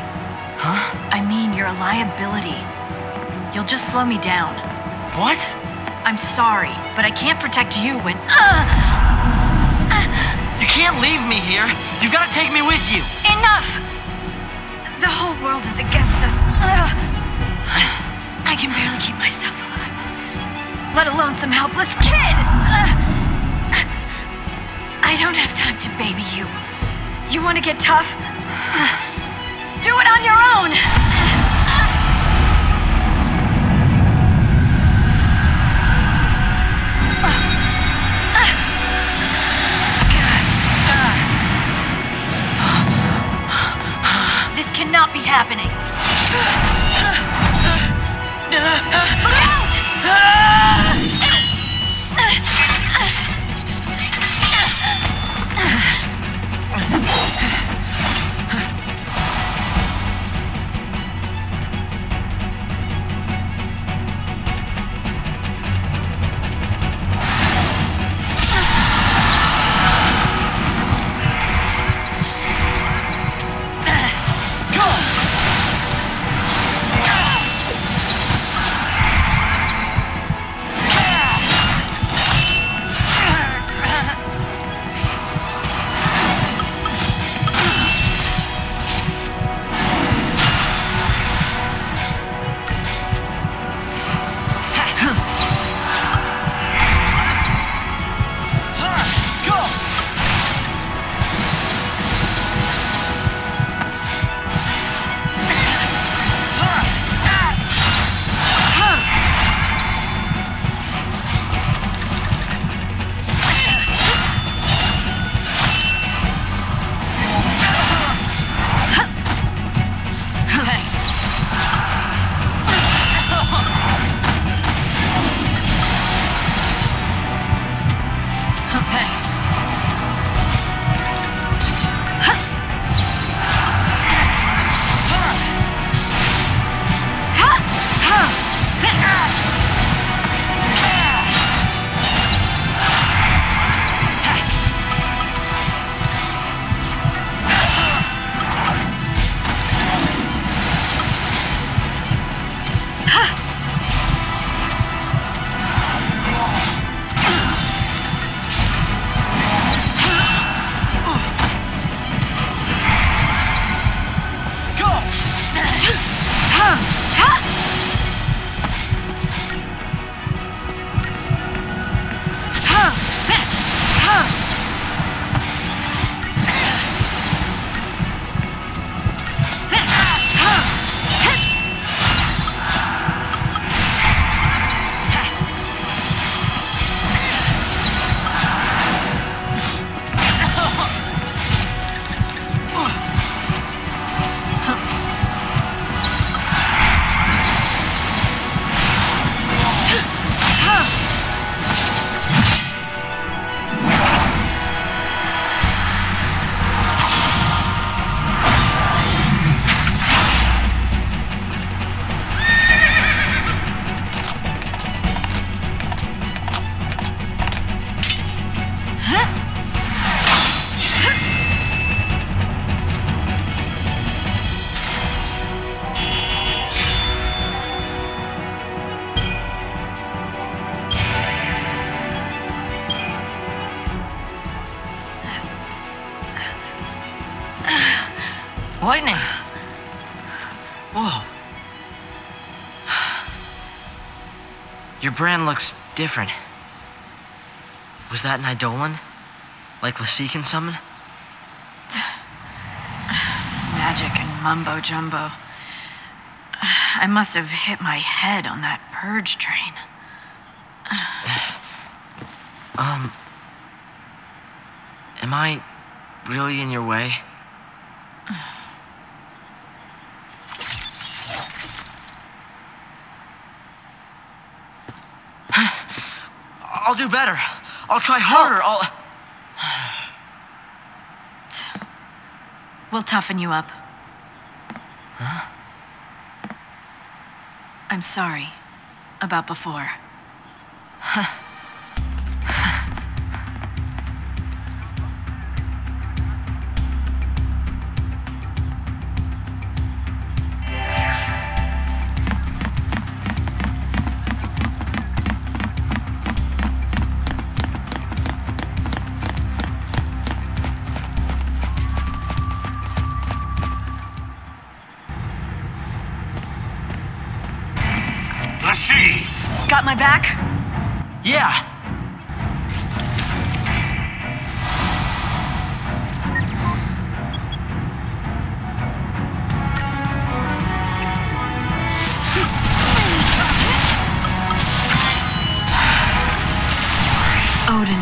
Huh? I mean, you're a liability. You'll just slow me down. What? I'm sorry, but I can't protect you when... Uh, You can't leave me here. You've got to take me with you. enough! The whole world is against us. Ugh. I can barely keep myself alive, let alone some helpless kid. Ugh. I don't have time to baby you. You want to get tough? Do it on your own! This cannot be happening. Look out! Lightning! Whoa. Your brand looks different. Was that an Eidolon? Like Lassie can summon? Magic and mumbo jumbo. I must have hit my head on that purge train. um... Am I really in your way? I'll do better. I'll try harder. I'll... We'll toughen you up. Huh? I'm sorry about before. got my back? Yeah. Odin.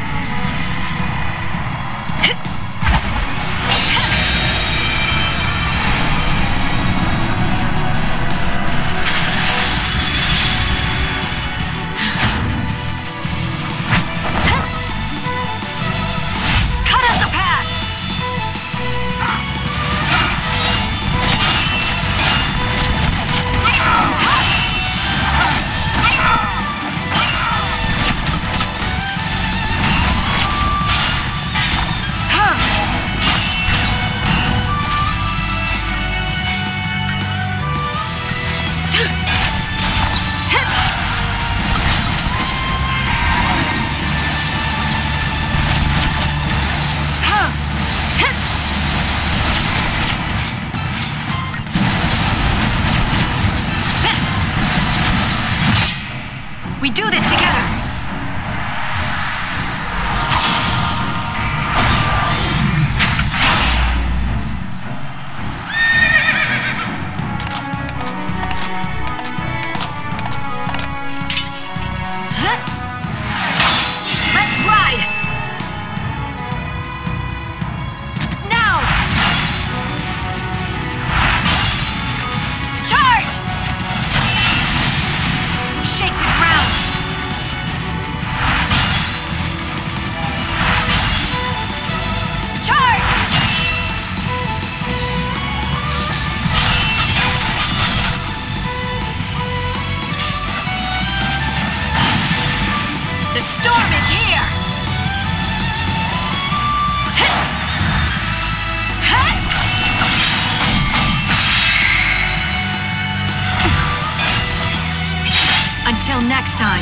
We do this together! Until next time.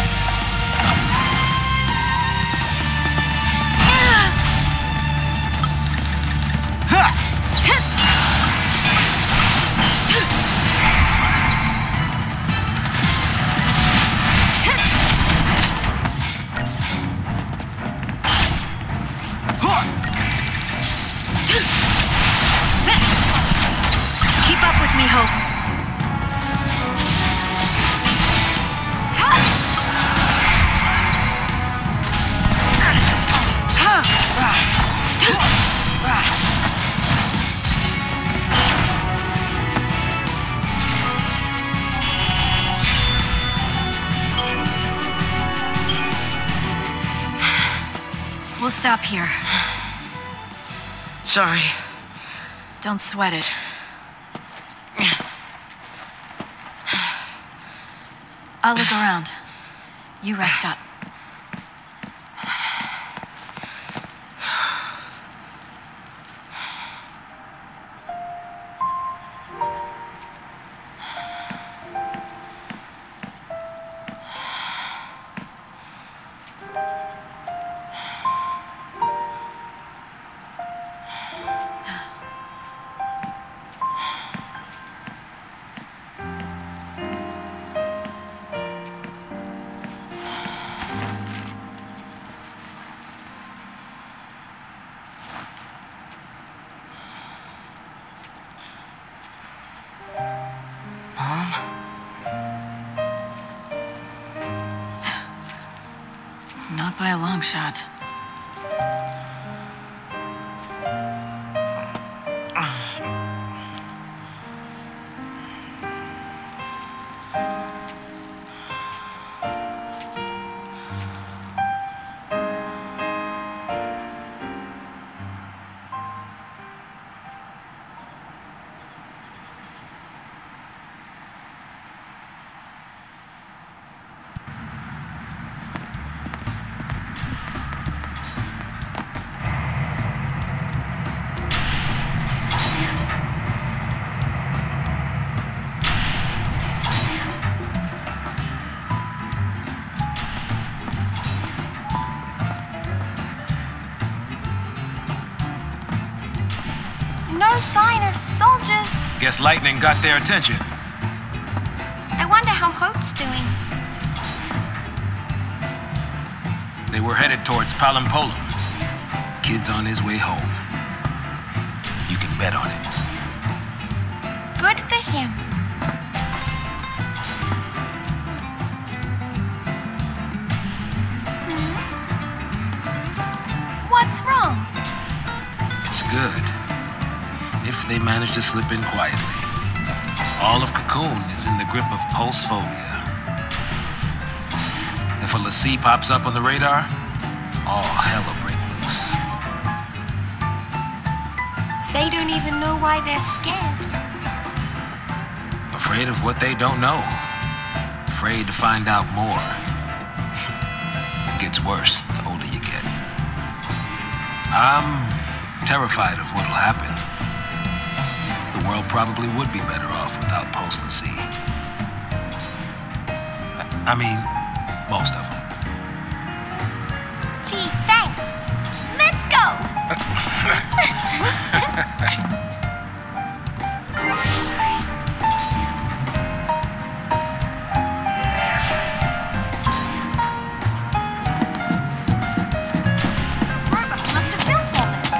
Keep up with me, Hope. We'll stop here. Sorry. Don't sweat it. I'll look around. You rest up. Not by a long shot. No sign of soldiers. Guess lightning got their attention. I wonder how Hope's doing. They were headed towards Palampolam. Kid's on his way home. You can bet on it. Good for him. Hmm? What's wrong? It's good. If they manage to slip in quietly. All of Cocoon is in the grip of pulse phobia. If a Lassie pops up on the radar, all hell will break loose. They don't even know why they're scared. Afraid of what they don't know. Afraid to find out more. It gets worse the older you get. I'm terrified of what'll happen. The world probably would be better off without Pulse Lassie. I mean, most of them. Gee, thanks. Let's go. Robots must have built all this.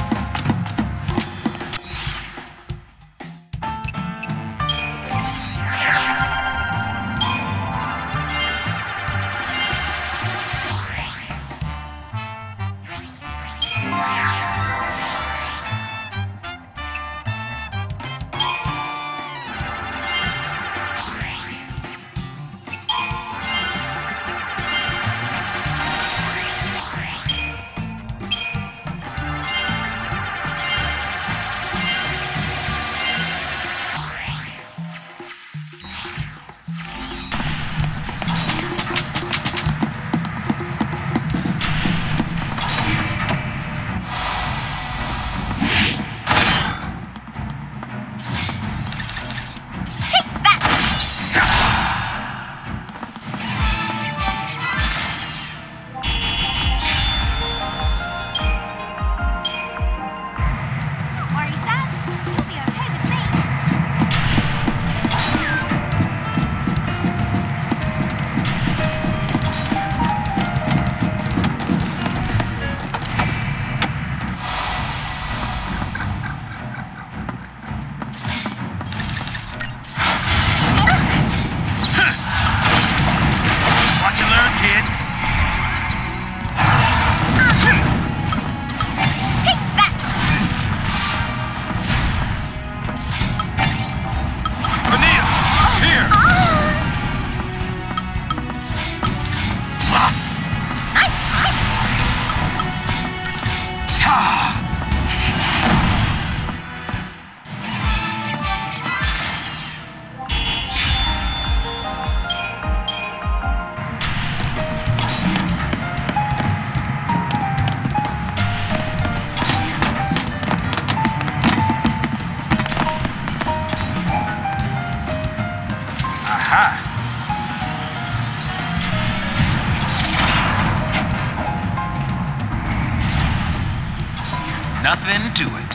Nothing to it.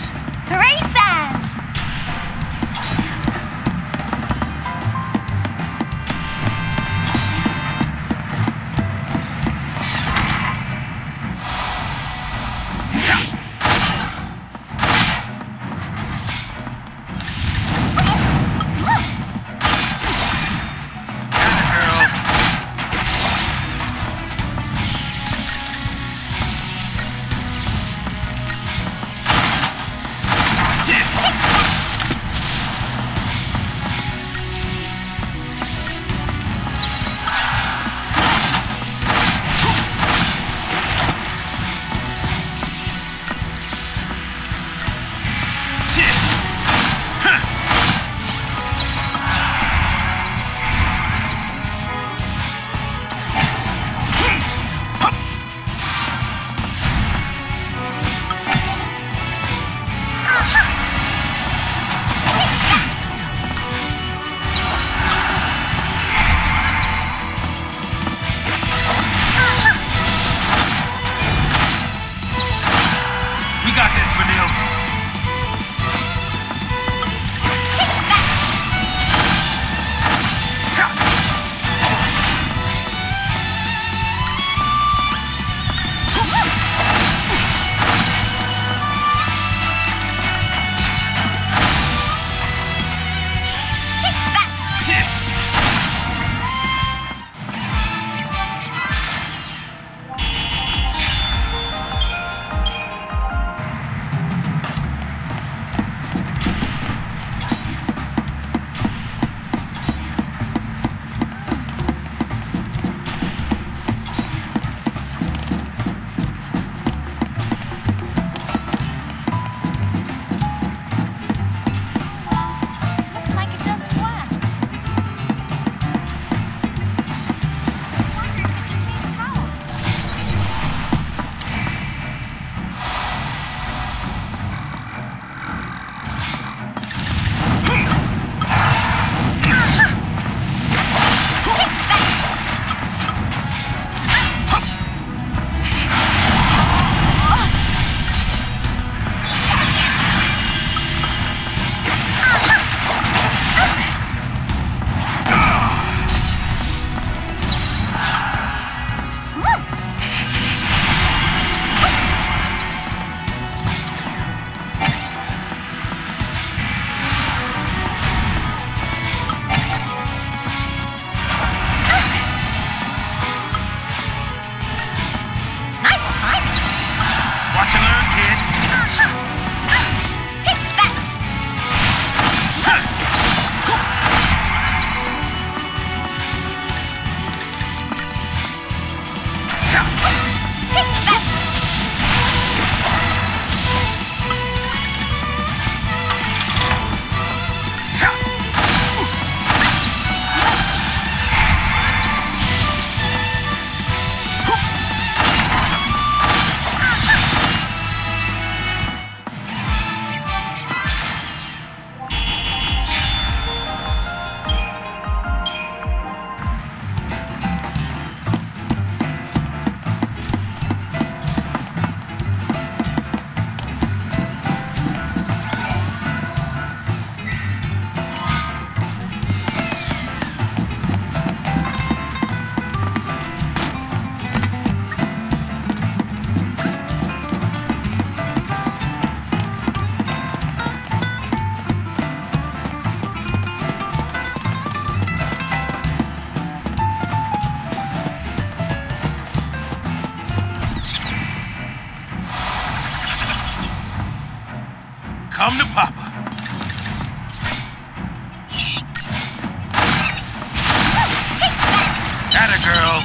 Recess! Yeah. Come to Papa. Atta girl.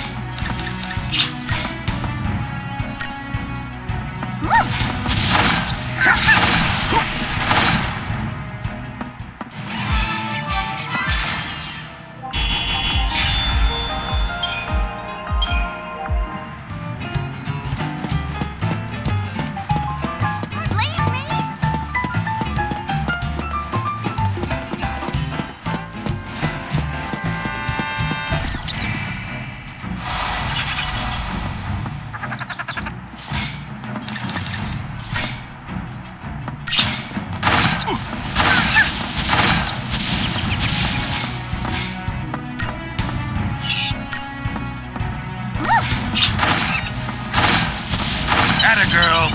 Girl.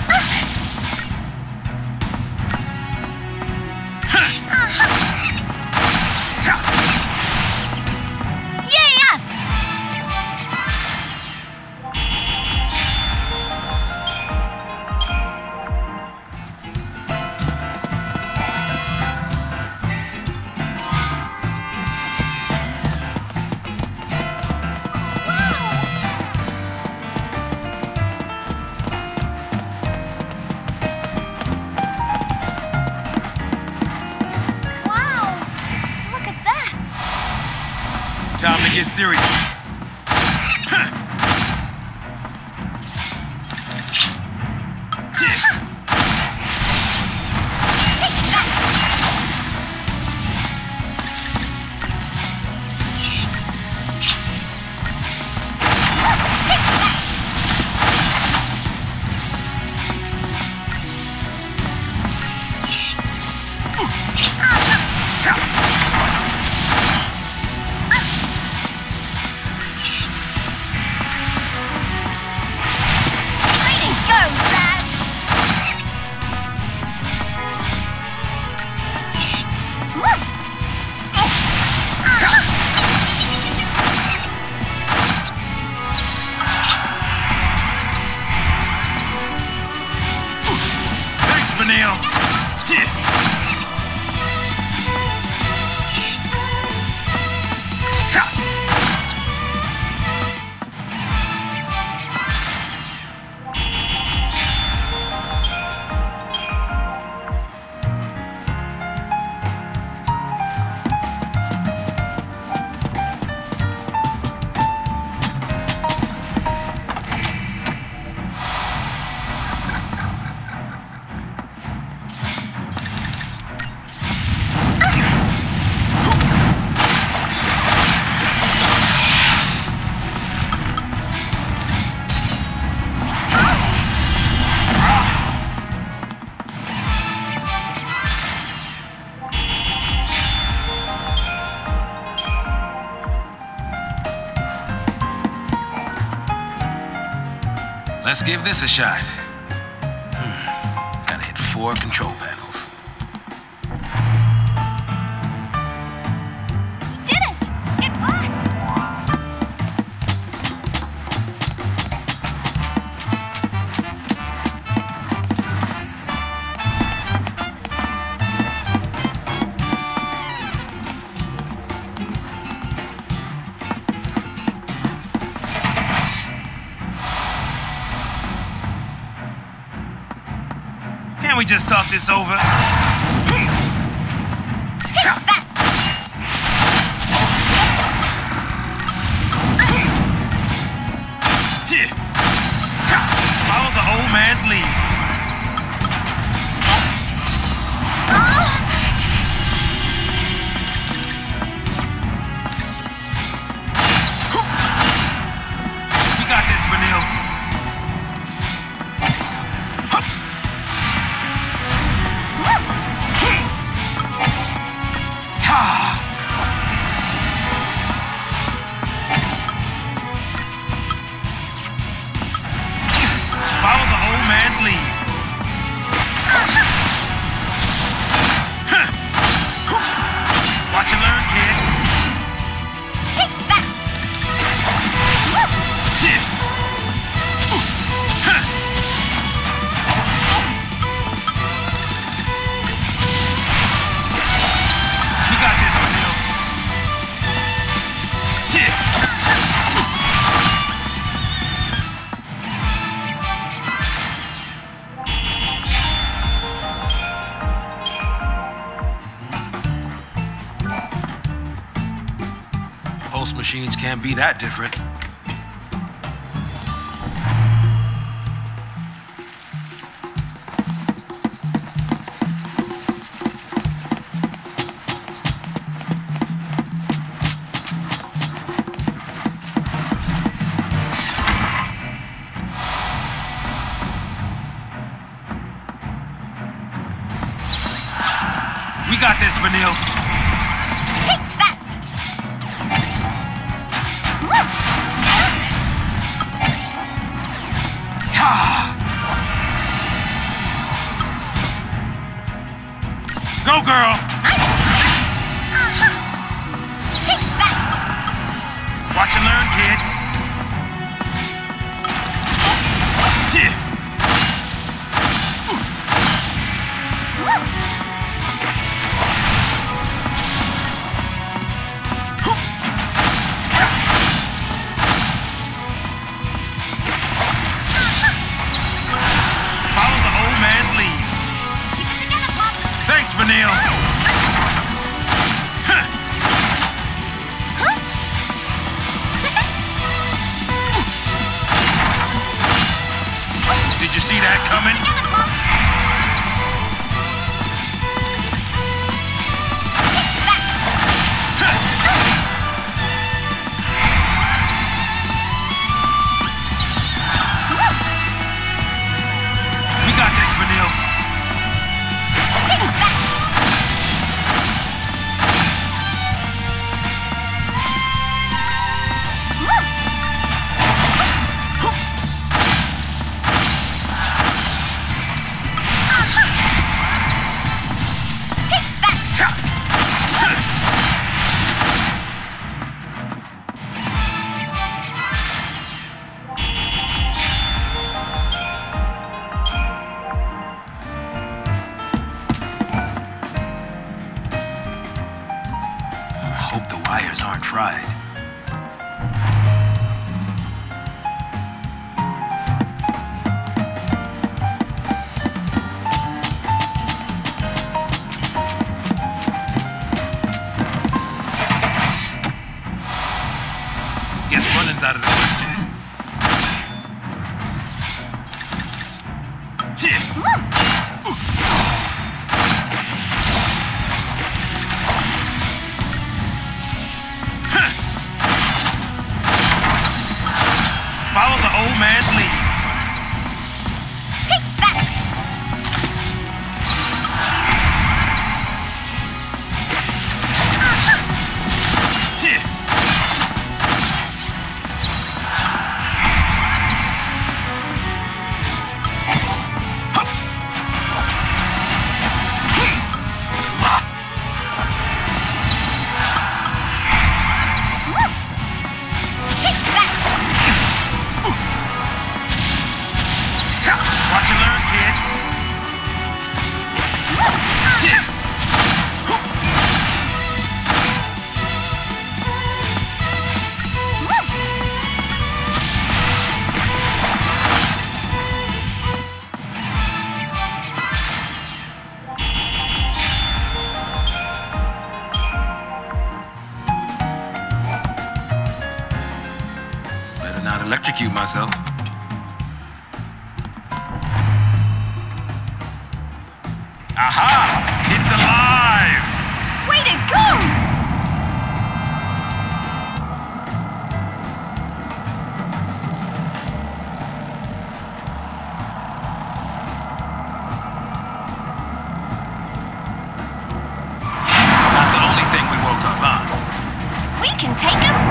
Yes! Time to get serious. Let's give this a shot. Hmm. Gotta hit four control panels. Did it! It worked! Can't we just talk this over? Follow the old man's lead. You got this, Vanille. Follow the old man's lead. machines can't be that different. We got this, Vanille. Take that! Go, girl! Uh-huh. Take that! Watch and learn, kid. Yeah. Thanks, Vanille. Huh. Did you see that coming? We got this, Vanille. Hope the wires aren't fried. Guess running's out of the question. Follow the old man's lead. Take that! Yeah. Watch and learn, kid. Yeah. Better not electrocute myself. Aha! It's alive! Way to go! Not the only thing we woke up on. We can take him.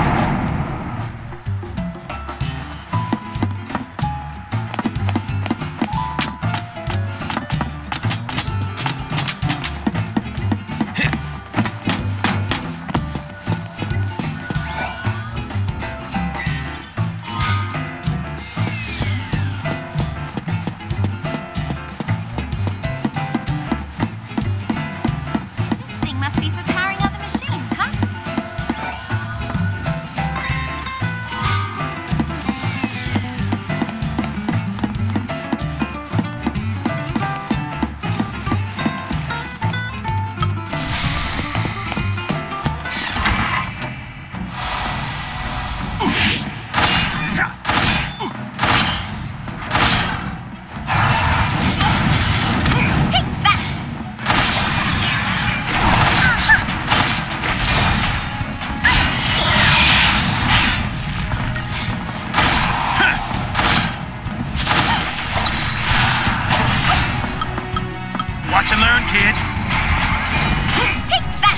Watch and learn, kid. Take that!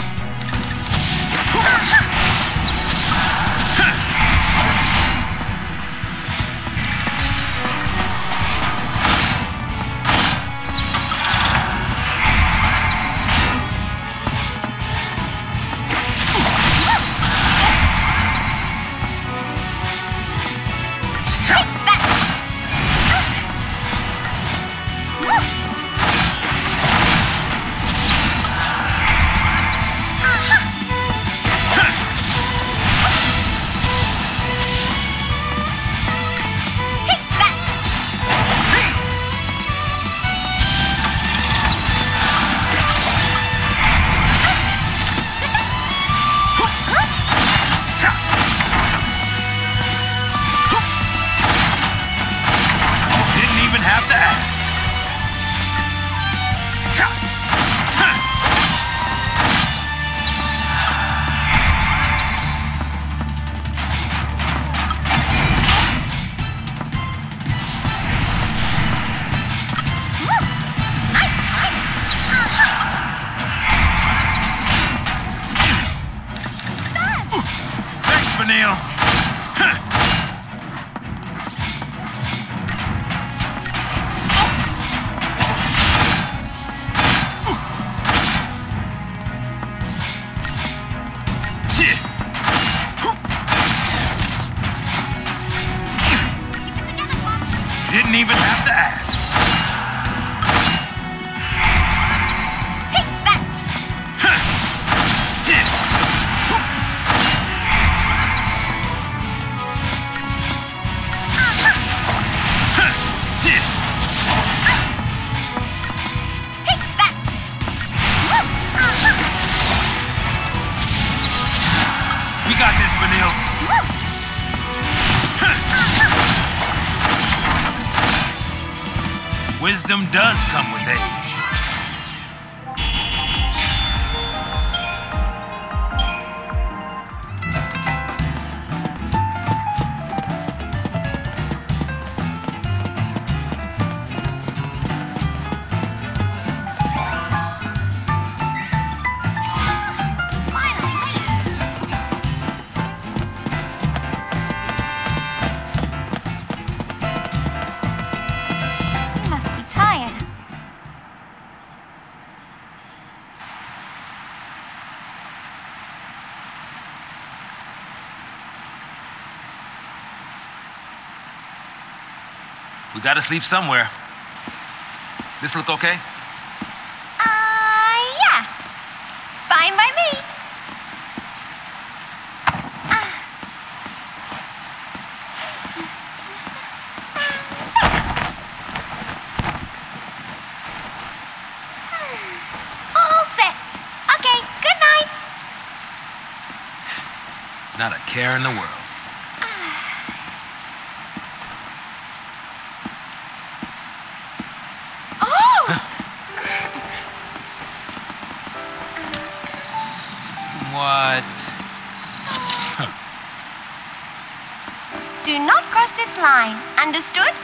Didn't even have to ask. Take that! Take that! We got this, Vanille. Wisdom does come with age. We gotta sleep somewhere. This look okay? Uh, yeah. Fine by me. All set. Okay, good night. Not a care in the world. What? Do not cross this line. Understood?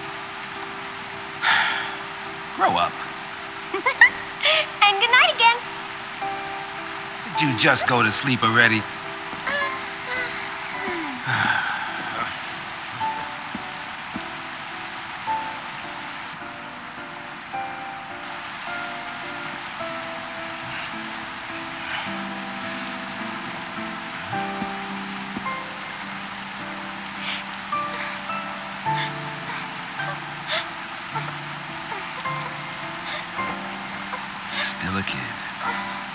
Grow up. And good night again. Did you just go to sleep already? Still a kid.